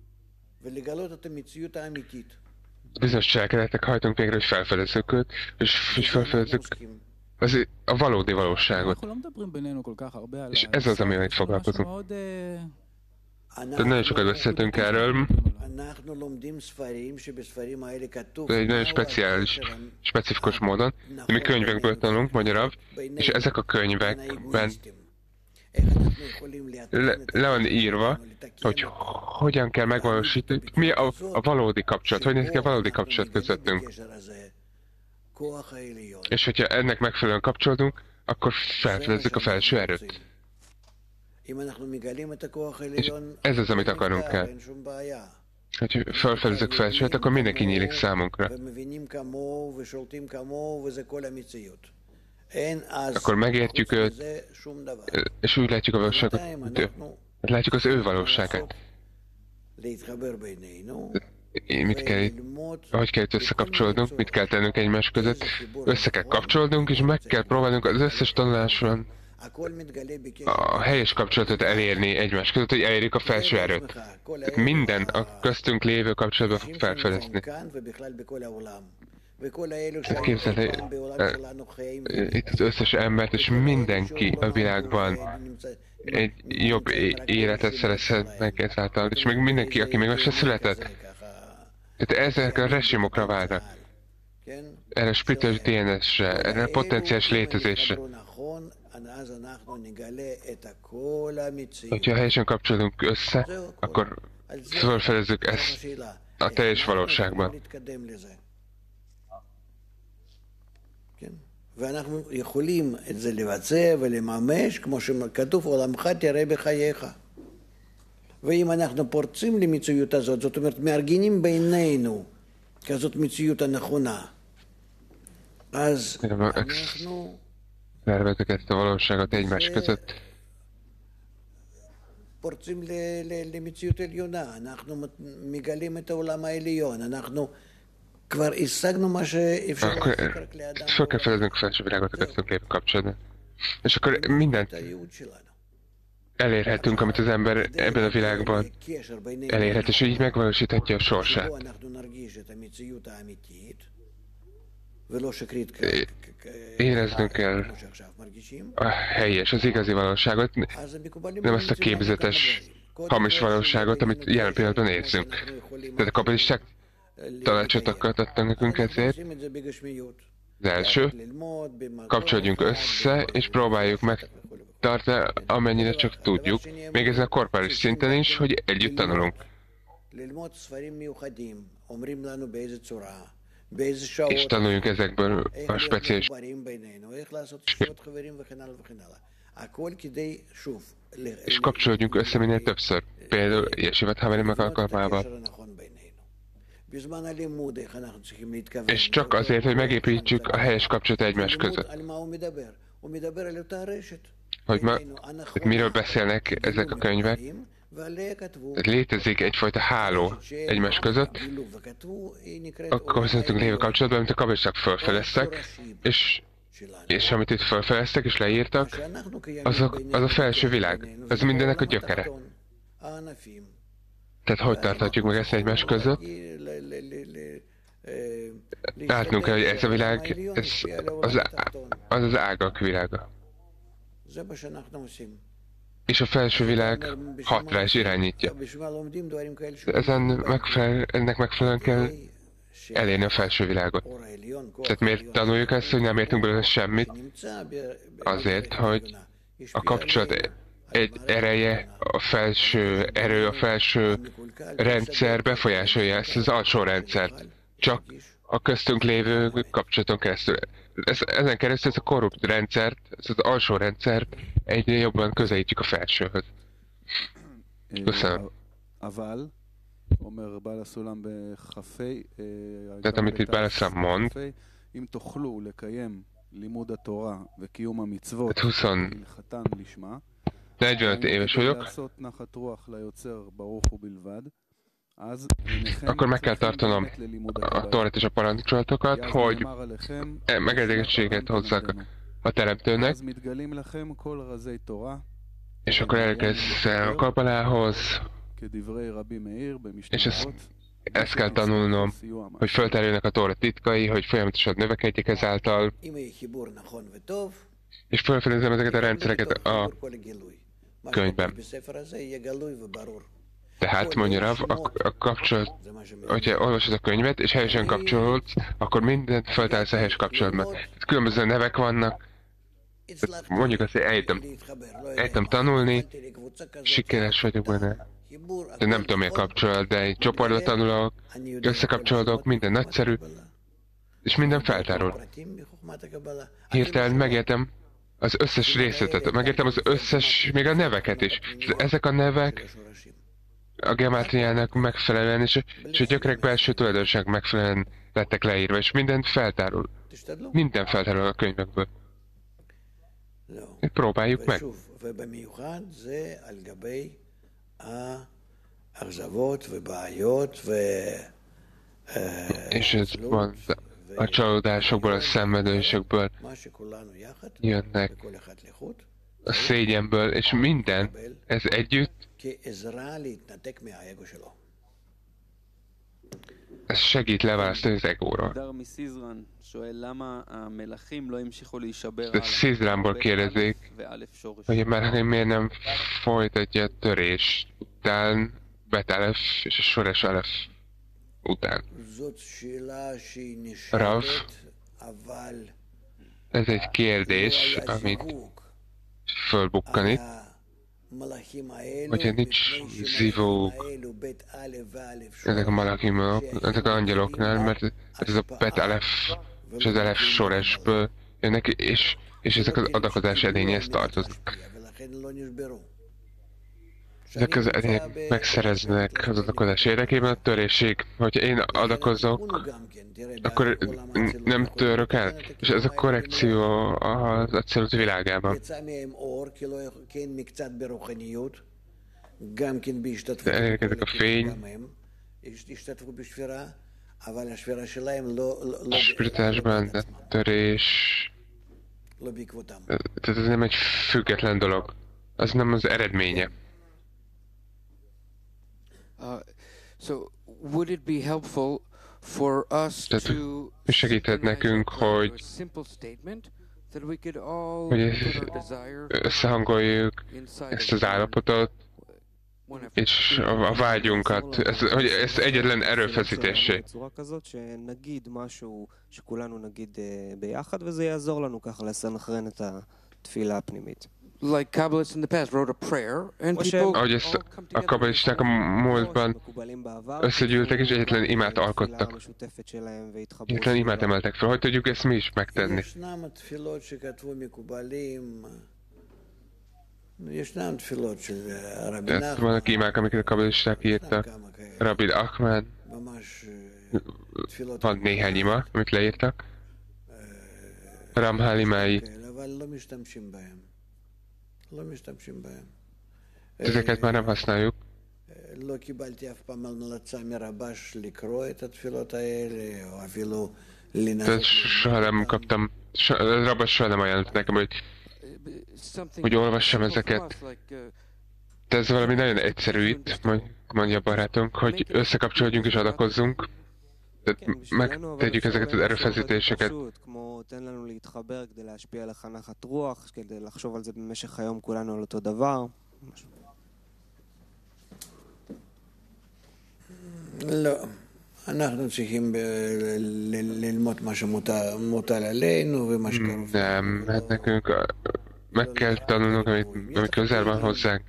Bizonyos cselekedetek hajtunk végre, hogy felfedezzük őt, és, és felfedezzük az, a valódi valóságot. És ez az, amivel itt foglalkozunk. Tehát nagyon sokat beszéltünk erről. De egy nagyon speciális, specifikus módon. Mi könyvekből tanulunk, magyarabb, és ezek a könyvekben le, le van írva, hogy hogyan kell megvalósítani, mi a, a valódi kapcsolat, hogy néz ki a valódi kapcsolat közöttünk. És hogyha ennek megfelelően kapcsolódunk, akkor felfedezzük a felső erőt. És ez az, amit akarunk el. Hogy felfedezzük felsőt, akkor mindenki nyílik számunkra. Akkor megértjük őt, és úgy látjuk a valóságot, látjuk az ő valóságát. Mit kell itt, hogy kell itt összekapcsolódnunk, mit kell tennünk egymás között, össze kell kapcsolódnunk, és meg kell próbálnunk az összes tanuláson a helyes kapcsolatot elérni egymás között, hogy elérjük a felső erőt. Minden a köztünk lévő kapcsolatban fog felfedezni. Képzeld, itt az összes embert, és mindenki a világban egy jobb életet szerezhet meg ezáltal, és még mindenki, aki még meg se született. Tehát ezek a resimokra várnak. Erre a spiritus dé en es-re, erre a potenciális létezésre. Hogyha helyesen kapcsolódunk össze, akkor felfedezzük ezt a teljes valóságban. ואנחנו יכולים את זה לבצע ולממש, כמו שכתוב, עולמך תראה בחייך. ואם אנחנו פורצים למציאות הזאת, זאת אומרת, מארגנים בינינו כזאת מציאות הנכונה, אז אנחנו... Szervezzük ezt a valóságot egymás között. פורצים למציאות עליונה, אנחנו מגלים את העולם העליון, אנחנו... כבר השגנו מה שאפשר לעשות רק לאדם. Föl kell fedeznünk a felső világot a köztünk lévő kapcsolatban. És akkor mindent elérhetünk, amit az ember ebben a világban elérhet, és így megvalósíthatja a sorsát. Éreznünk kell a helyes, az igazi valóságot, nem azt a képzetes, hamis valóságot, amit jelen pillanatban érzünk. Tehát a kapitalisták tanácsot adtak nekünk ezért. Az első, kapcsolódjunk össze, és próbáljuk megtartani, amennyire csak tudjuk, még ezen a korporális szinten is, hogy együtt tanulunk. És tanuljunk ezekből a speciális... És kapcsolódjunk össze minél többször, például Jesivat Haverim alkalmával. És csak azért, hogy megépítsük a helyes kapcsolatot egymás között. Hogy ma, hogy miről beszélnek ezek a könyvek, létezik egyfajta háló egymás között, a közöttünk lévő kapcsolatban, amit a kabalisták felfedeztek, és, és amit itt felfedeztek és leírtak, azok, az a felső világ, az mindennek a gyökere. Tehát hogy tarthatjuk meg ezt egymás között? Látnunk kell, hogy ez a világ, ez az, az az ágak világa. És a felső világ hat rá és irányítja. Ezen megfelel, ennek megfelelően kell elérni a felső világot. Tehát miért tanuljuk ezt, hogy nem értünk belőle semmit? Azért, hogy a kapcsolat egy ereje, a felső erő, a felső rendszer befolyásolja ezt az alsó rendszert. Csak a köztünk lévő kapcsolaton keresztül. Ez, ezen keresztül ez a korrupt rendszert, ez az alsó rendszert egyre jobban közelítjük a felsőhöz. Köszönöm. Tehát amit itt Bála Szulám mond, tehát húsz negyvenöt éves vagyok, akkor meg kell tartanom a Tórat és a parancsolatokat, hogy megelégettséget hozzak a Teremtőnek, és akkor elkezd a Kabbalához, és ezt, ezt kell tanulnom, hogy fölterülnek a Tóra titkai, hogy folyamatosan növekedjek ezáltal, és felfedezem ezeket a rendszereket a könyvben. Tehát mondja Rav, a, a kapcsolat, hogyha olvasod a könyvet, és helyesen kapcsolódsz, akkor mindent feltársz a helyes kapcsolatban. Különböző nevek vannak, Tehát mondjuk azt, hogy eljöttem, eljöttem tanulni, sikeres vagyok benne. De nem tudom, milyen kapcsolat, de egy csoportba tanulok, összekapcsolódok, minden nagyszerű, és minden feltárul. Hirtelen megértem az összes részletet, megértem az összes, még a neveket is. És ezek a nevek a gemátriának megfelelően, és, és a gyökerek belső tulajdonság megfelelően lettek leírva, és minden feltárul. Minden feltárul a könyvekből. Próbáljuk meg. És ez van, a csalódásokból, a szenvedésekből jönnek, a szégyenből, és minden, ez együtt, ez segít leválasztani az egóról. De Szizránból kérdezik, hogy a Melachim miért nem folytatja a törést után, Bet-Alef és a Sores Alef után. Rav, ez egy kérdés, amit fölbukkan itt, hogyha nincs zivók ezek a malachimok, ezek az angyaloknál, mert ez a Bet-Alef és az Alef Soresből jönnek, és, és ezek az adakozás edényhez tartoznak. Ezek az edények megszereznek az adakozás érdekében a törésig. Hogyha én adakozok, akkor nem török el. És ez a korrekció az abszolút világában. De elérkezik a fény, a spiritásban, de törés... Tehát ez nem egy független dolog. Az nem az eredménye. Uh, so would it be helpful for us Tehát to segíthet nekünk, hogy, hogy összehangoljuk ezt az állapotot, és a, a vágyunkat, ez, hogy ez egyetlen erőfeszítésé. Like Kabbalists in the past wrote a prayer, and people Ahogy ezt a kabbalisták a múltban összegyűltek, és egyetlen imát alkottak. Egyetlen imát emeltek fel. Hogy tudjuk ezt mi is megtenni? Tehát vannak imák, amiket a kabbalisták írtak. Rabbi Ahmed, van néhány ima, amit leírtak. Ramhal imái. Ezeket már nem használjuk. Tehát soha nem kaptam, soha, Rabas soha nem ajánlott nekem, hogy, hogy olvassam ezeket. De ez valami nagyon egyszerű itt, mondja a barátunk, hogy összekapcsolódjunk és adakozzunk. Tehát megtegyük ezeket az erőfeszítéseket. לא, אנחנו צריכים ללמוד מה שמוטל עלינו ומה שקרוב. Nem, hát nekünk meg kell tanulnunk, amit, amit közel van hozzánk.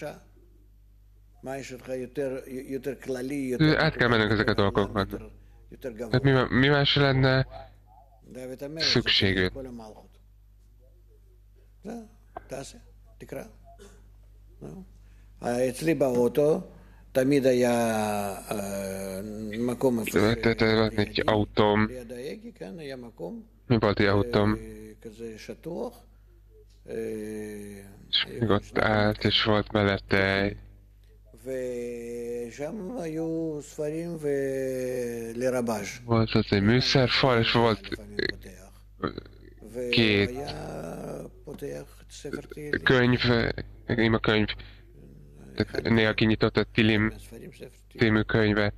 Át kell mennünk ezeket a dolgokat. Hát mi, mi más lenne szükségük? אצלי באוטו תמיד היה מקום Tehát egy autóm, ליד ההגה, כן, היה מקום mi volt egy autóm, כזה שטוח. és még ott állt, és volt mellette egy ושם היו ספרים ולרבש. volt ott egy műszerfal, és volt két könyv, imakönyv, tehát néha kinyitott a Tilim című könyvet.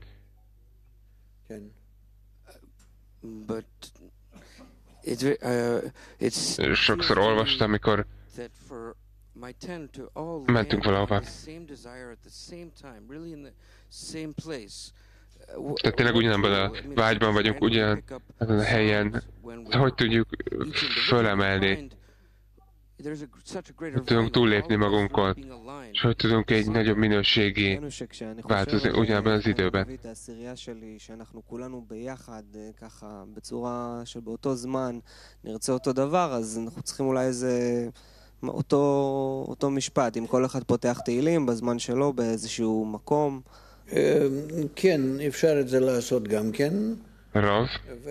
but it's uh, it's Sokszor olvastam, amikor that for my ten to all mentünk valahova. the same desire at the same time, really in the same place. Tehát tényleg ugyanabban a vágyban vagyunk, ugyan ezen a helyen. Hogy tudjuk fölemelni there's a, such a greater hogy tudunk volume of túllépni molecules magunkon, being aligned. és hogy tudunk egy nagyobb minőségi העניין הוא שכשאני változni חושב ugyanabban על az időben. להביא את העשירייה שלי, שאנחנו כולנו ביחד, אה, ככה, בצורה של באותו זמן, נרצה אותו דבר, אז אנחנו צריכים אולי איזה, אותו, אותו משפט, אם כל אחד פותח תהילים בזמן שלו באיזשהו מקום. אה, כן, אפשר את זה לעשות גם כן. Rav, ו...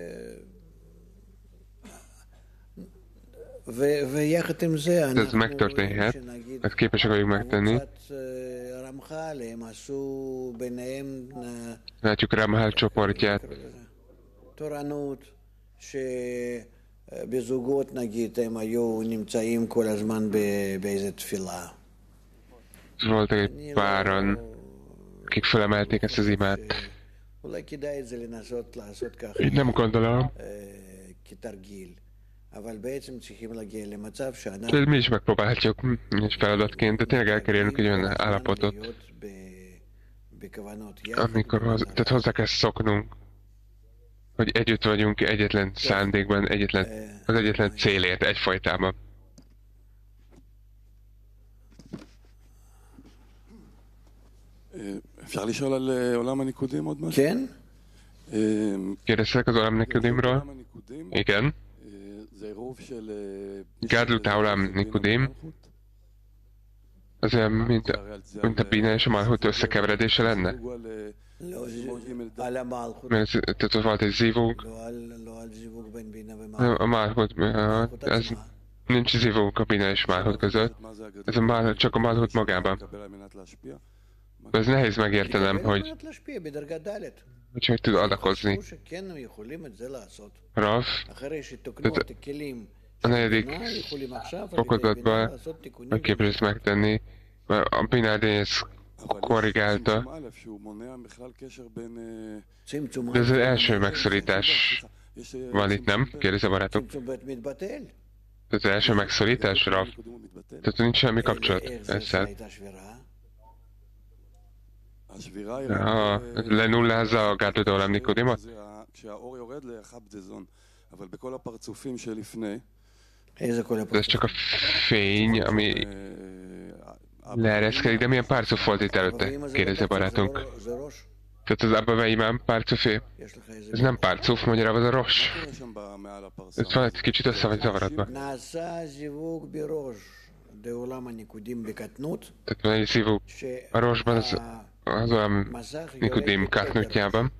ו- ויחד עם זה אנחנו megtörténhet, שנגיד ezt képesek vagyunk megtenni. קבוצת אה, רמח"ל הם עשו ביניהם אה, Látjuk Ramhal csoportját, תורנות שבזוגות נגיד הם היו נמצאים כל הזמן ב- באיזה תפילה. voltak egy páran, akik felemelték ezt az imát. אולי כדאי את זה לנסות לעשות ככה Így nem gondolom, אה, כתרגיל. אבל בעצם צריכים להגיע למצב de שאנחנו mi is megpróbálhatjuk egy feladatként, de tényleg el kell érnünk egy olyan állapotot, amikor hoz, tehát hozzá kell szoknunk, hogy együtt vagyunk egyetlen szándékban, egyetlen, az egyetlen célért, egyfajtában. אה, אפשר לשאול על אה, עולם הניקודים עוד משהו? כן? אה, Kérdeztek az Olam Nikudimról? עולם הניקודים, Igen. אה, זה עירוב של... אה, גדלות העולם ניקודים. Az olyan, mint, mint a Bina és a Malhut összekeveredése lenne? לא, זה על המלכות, Mert ez, tehát ott volt egy zivug, לא על- לא על זיווג בין בינה ומלכות. a Malhut, ez nincs zivug a Bina és Malhut között. Ez a Malhut, csak a Malhut magában. Ez nehéz megértenem, לקבל hogy, על מנת להשפיע בדרגה ד'. hogy hogy tud adakozni. חשבו שכן הם יכולים את זה לעשות. Rav, אחרי שתוקנו זה- את הכלים a negyedik בינה, יכולים עכשיו על ידי fokozatban בינה לעשות תיקונים. megképes ezt megtenni, mert a Binádé ezt korrigálta, צמצום de ez az első megszorítás van itt, nem? Kérdezi a barátok. צמצום בית מתבטל. Ez az első megszorítás, Rav? Tehát nincs semmi kapcsolat איך זה ezzel. הייתה שבירה? Ha lenullázza a Gádló Olam Nikodimot? כשהאור יורד לחבדזון, אבל בכל הפרצופים שלפני, איזה כל Ez הפרצוף? csak a fény, ami leereszkedik, de milyen párcuf volt itt előtte? ואם הזה Kérdezi a לא פרצוף, barátunk. זה לא- זה ראש? Tehát az Abba Veimán párcufé? יש לך איזה... Ez nem párcuf, magyarul az a ros. מה קורה שם ב- מעל הפרסה? Ez van egy kicsit össze vagy zavarodva. נעשה זיווג בראש בעולם הניקודים בקטנות, Tehát van egy szívó a rosban, az, az olyan שהמסך Nikodim katnutjában,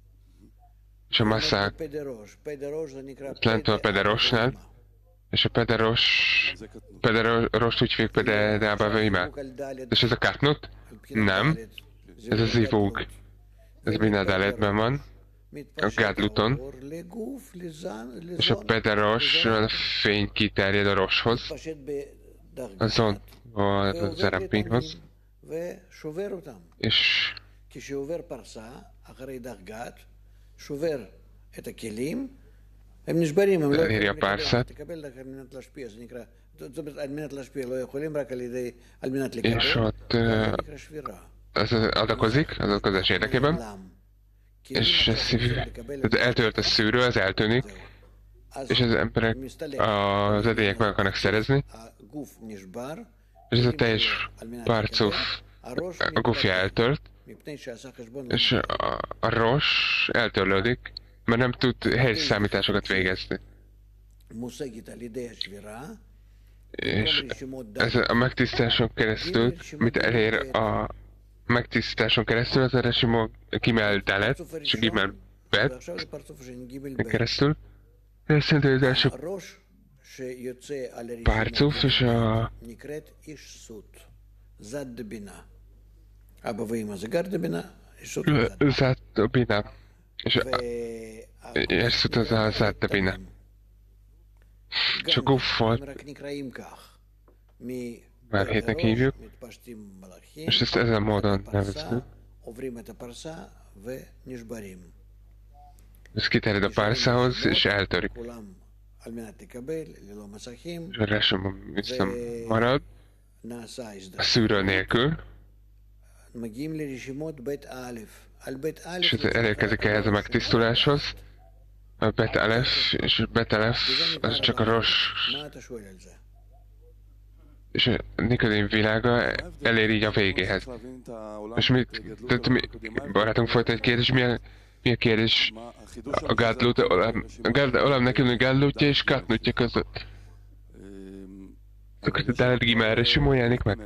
és a masszák פדרוש, פדרוש זה נקרא lent van a pederosnál, és a pederos, pederost úgy hívjuk pederába vöjmá. És ez a katnut? Nem. Ez a zivóg. Ez Binadáletben van, a Gádluton, és a pederos, a fény kiterjed a roshoz, azon a zerapinhoz, ושובר אותם. és כשעובר פרסה, אחרי דרגת, שובר את הכלים, הם נשברים, הם לא העירייה יכולים לקבל, פרסה. תקבל רק על מנת להשפיע, זה נקרא, זאת אומרת, על מנת להשפיע, לא יכולים רק על ידי, על מנת לקבל, és ott זה uh, נקרא שבירה. az adakozik, az adakozás érdekében, לעולם. כי és אם ez אתה szív, רוצה לקבל את tehát eltölt a szűrő, az eltűnik, אז és az emberek, מסתלק. az edények meg akarnak szerezni, הגוף נשבר, és ez a teljes על מנת párcuf, לקבל, הראש a gufja eltört, מפני שעשה חשבון, és a, a ros eltörlődik, mert nem tud helyes számításokat végezni. מושגת על ידי השבירה, És רשימות ez דם. a megtisztáson keresztül, mit elér a megtisztáson keresztül, az a resimó Gimel Dalet, és a Gimel Bet ועכשיו זה פרצוף השני, ג' ב'. keresztül. Ez szerint az első הראש שיוצא על הרשימה párcuf, és a נקראת איש סוט, זד דבינה. אבא ואמא זה גר דבינה, איש סוט וזד. Zát a Bina. És a, és szót az a Zát a Bina. És a guf הם volt, רק נקראים כך. már hétnek hívjuk, מתפשטים מלאכים, és ezt ezen módon פרסה, neveztük. עוברים את הפרסה ונשברים. Ez kiterjed a párszához, és eltörik. כולם על מנת לקבל, ללא מסכים, És a resim vissza marad, נעשה a הסדר. szűrő nélkül, מגיעים לרשימות בית א', על בית א', és ez elérkezik ehhez a megtisztuláshoz. A Bet Alef, és a Bet Alef, az csak a ros מה אתה שואל על זה? és a Nikodém világa elér így a végéhez. Most mit, tehát mi, barátunk folyt egy kérdés, mi a, mi a kérdés a Gádlut, Olam, Olam nekünk Gádlutja és Katnutja között? Akkor a Dálet Gimelre simoljánik meg?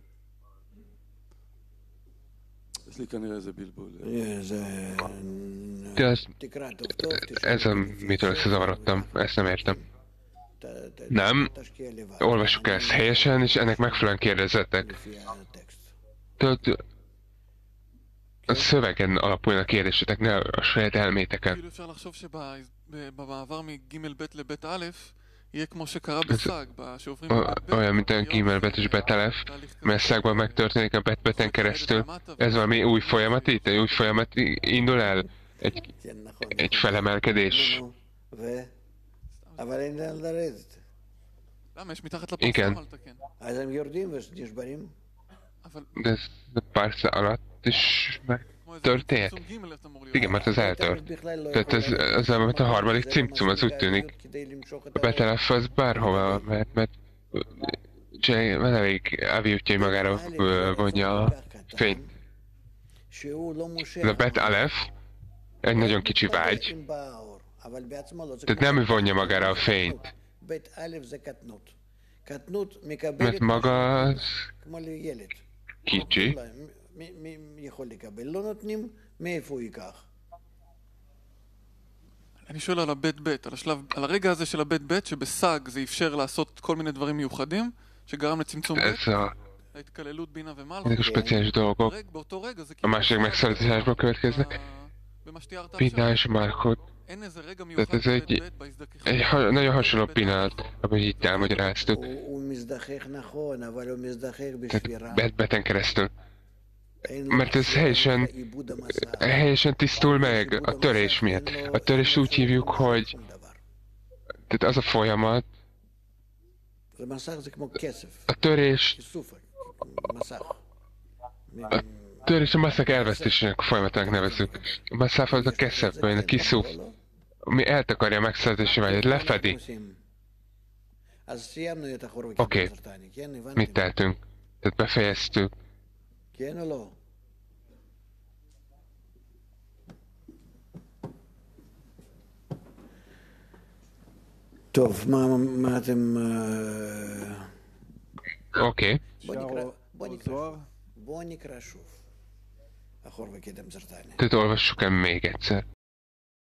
זה... Ez, תקרא טוב טוב, ez a, mitől összezavarodtam, ezt nem értem. ת- ת- Nem, תשקיע לבד. olvassuk ezt helyesen, és ennek megfelelően kérdezzetek. לפי הטקסט. Tudod, a szövegen alapuljon a kérdésetek, ne a saját elméteken. כאילו אפשר לחשוב שבמעבר מג' ב' לב' א' יהיה כמו שקרה בסאג, שעוברים O- Olyan, mint a Gimelbet és Betelef, messzákban megtörténik a betbeten keresztül. Ez valami új folyamat itt? Egy új folyamat i- indul el? Egy, כן, נכון. egy felemelkedés? נו, ו... אבל אין לאן לרדת. למה? יש מתחת Igen. לפרסם על לתקן. אז הם יורדים ונשברים. אבל De ez a párca alatt is כמו איזה megtörtént? צמצום ג' אתה אמור להיות. Igen, mert az eltört. בכלל לא Tehát ez, יכול ez olyan, mint a harmadik זה לא cincum, az מספיק úgy tűnik. העריות כדי למשוך את A Betelef az bárhova, mert, mert Jay van elég Avi útjai magára ö, vonja a fényt. שהוא לא מושך. Ez a Bet Alef egy nagyon kicsi vágy, עם באור, אבל בעצמו לא. זה tehát כמו nem vonja קטנות. magára a fényt, בית א' זה קטנות. קטנות mert מקבלת maga az כמו לילד. kicsi, אולי, מי- מי מי יכול לקבל? לא נותנים, מאיפה הוא ייקח? אני שואל על הבית ב', על השלב, על הרגע הזה של הבית ב' שבסאג זה אפשר לעשות כל מיני דברים מיוחדים שגרם לצמצום ב', ez a, ההתקללות בינה ומלכות. ezek a speciális dolgok רגע, באותו רגע זה a második megszületésből következnek. במה שתיארת Pinna עכשיו. és Markot, אין איזה רגע tehát מיוחד ez egy, בבית ב' בהזדככות. egy ha, nagyon hasonló pillanat, amit itt elmagyaráztuk, הוא הוא מזדחך נכון, אבל הוא מזדחך tehát בשבירה. bet, beten keresztül. אין לו Mert ez helyesen, עיבוד המסע. helyesen tisztul meg a törés miatt. A törést úgy hívjuk, hogy שום דבר. tehát az a folyamat, זה מסך זה כמו כסף, a törés, כיסוף, מסך. a törés a masszák elvesztésének folyamatának nevezzük. A masszáf az a keszefből jön, a kiszúf, ami eltakarja a megszerzési vágyat, lefedi. אז סיימנו את החורבן אוקיי. הסרטני, כן? Mit הבנתם? tehetünk? Tehát befejeztük. כן או לא? טוב, מה, מה אתם... אה, Oké, okay. בוא נקרא, בוא נקרא שוב. בוא נקרא שוב. החור וקדם סרטני. tehát olvassuk el még egyszer.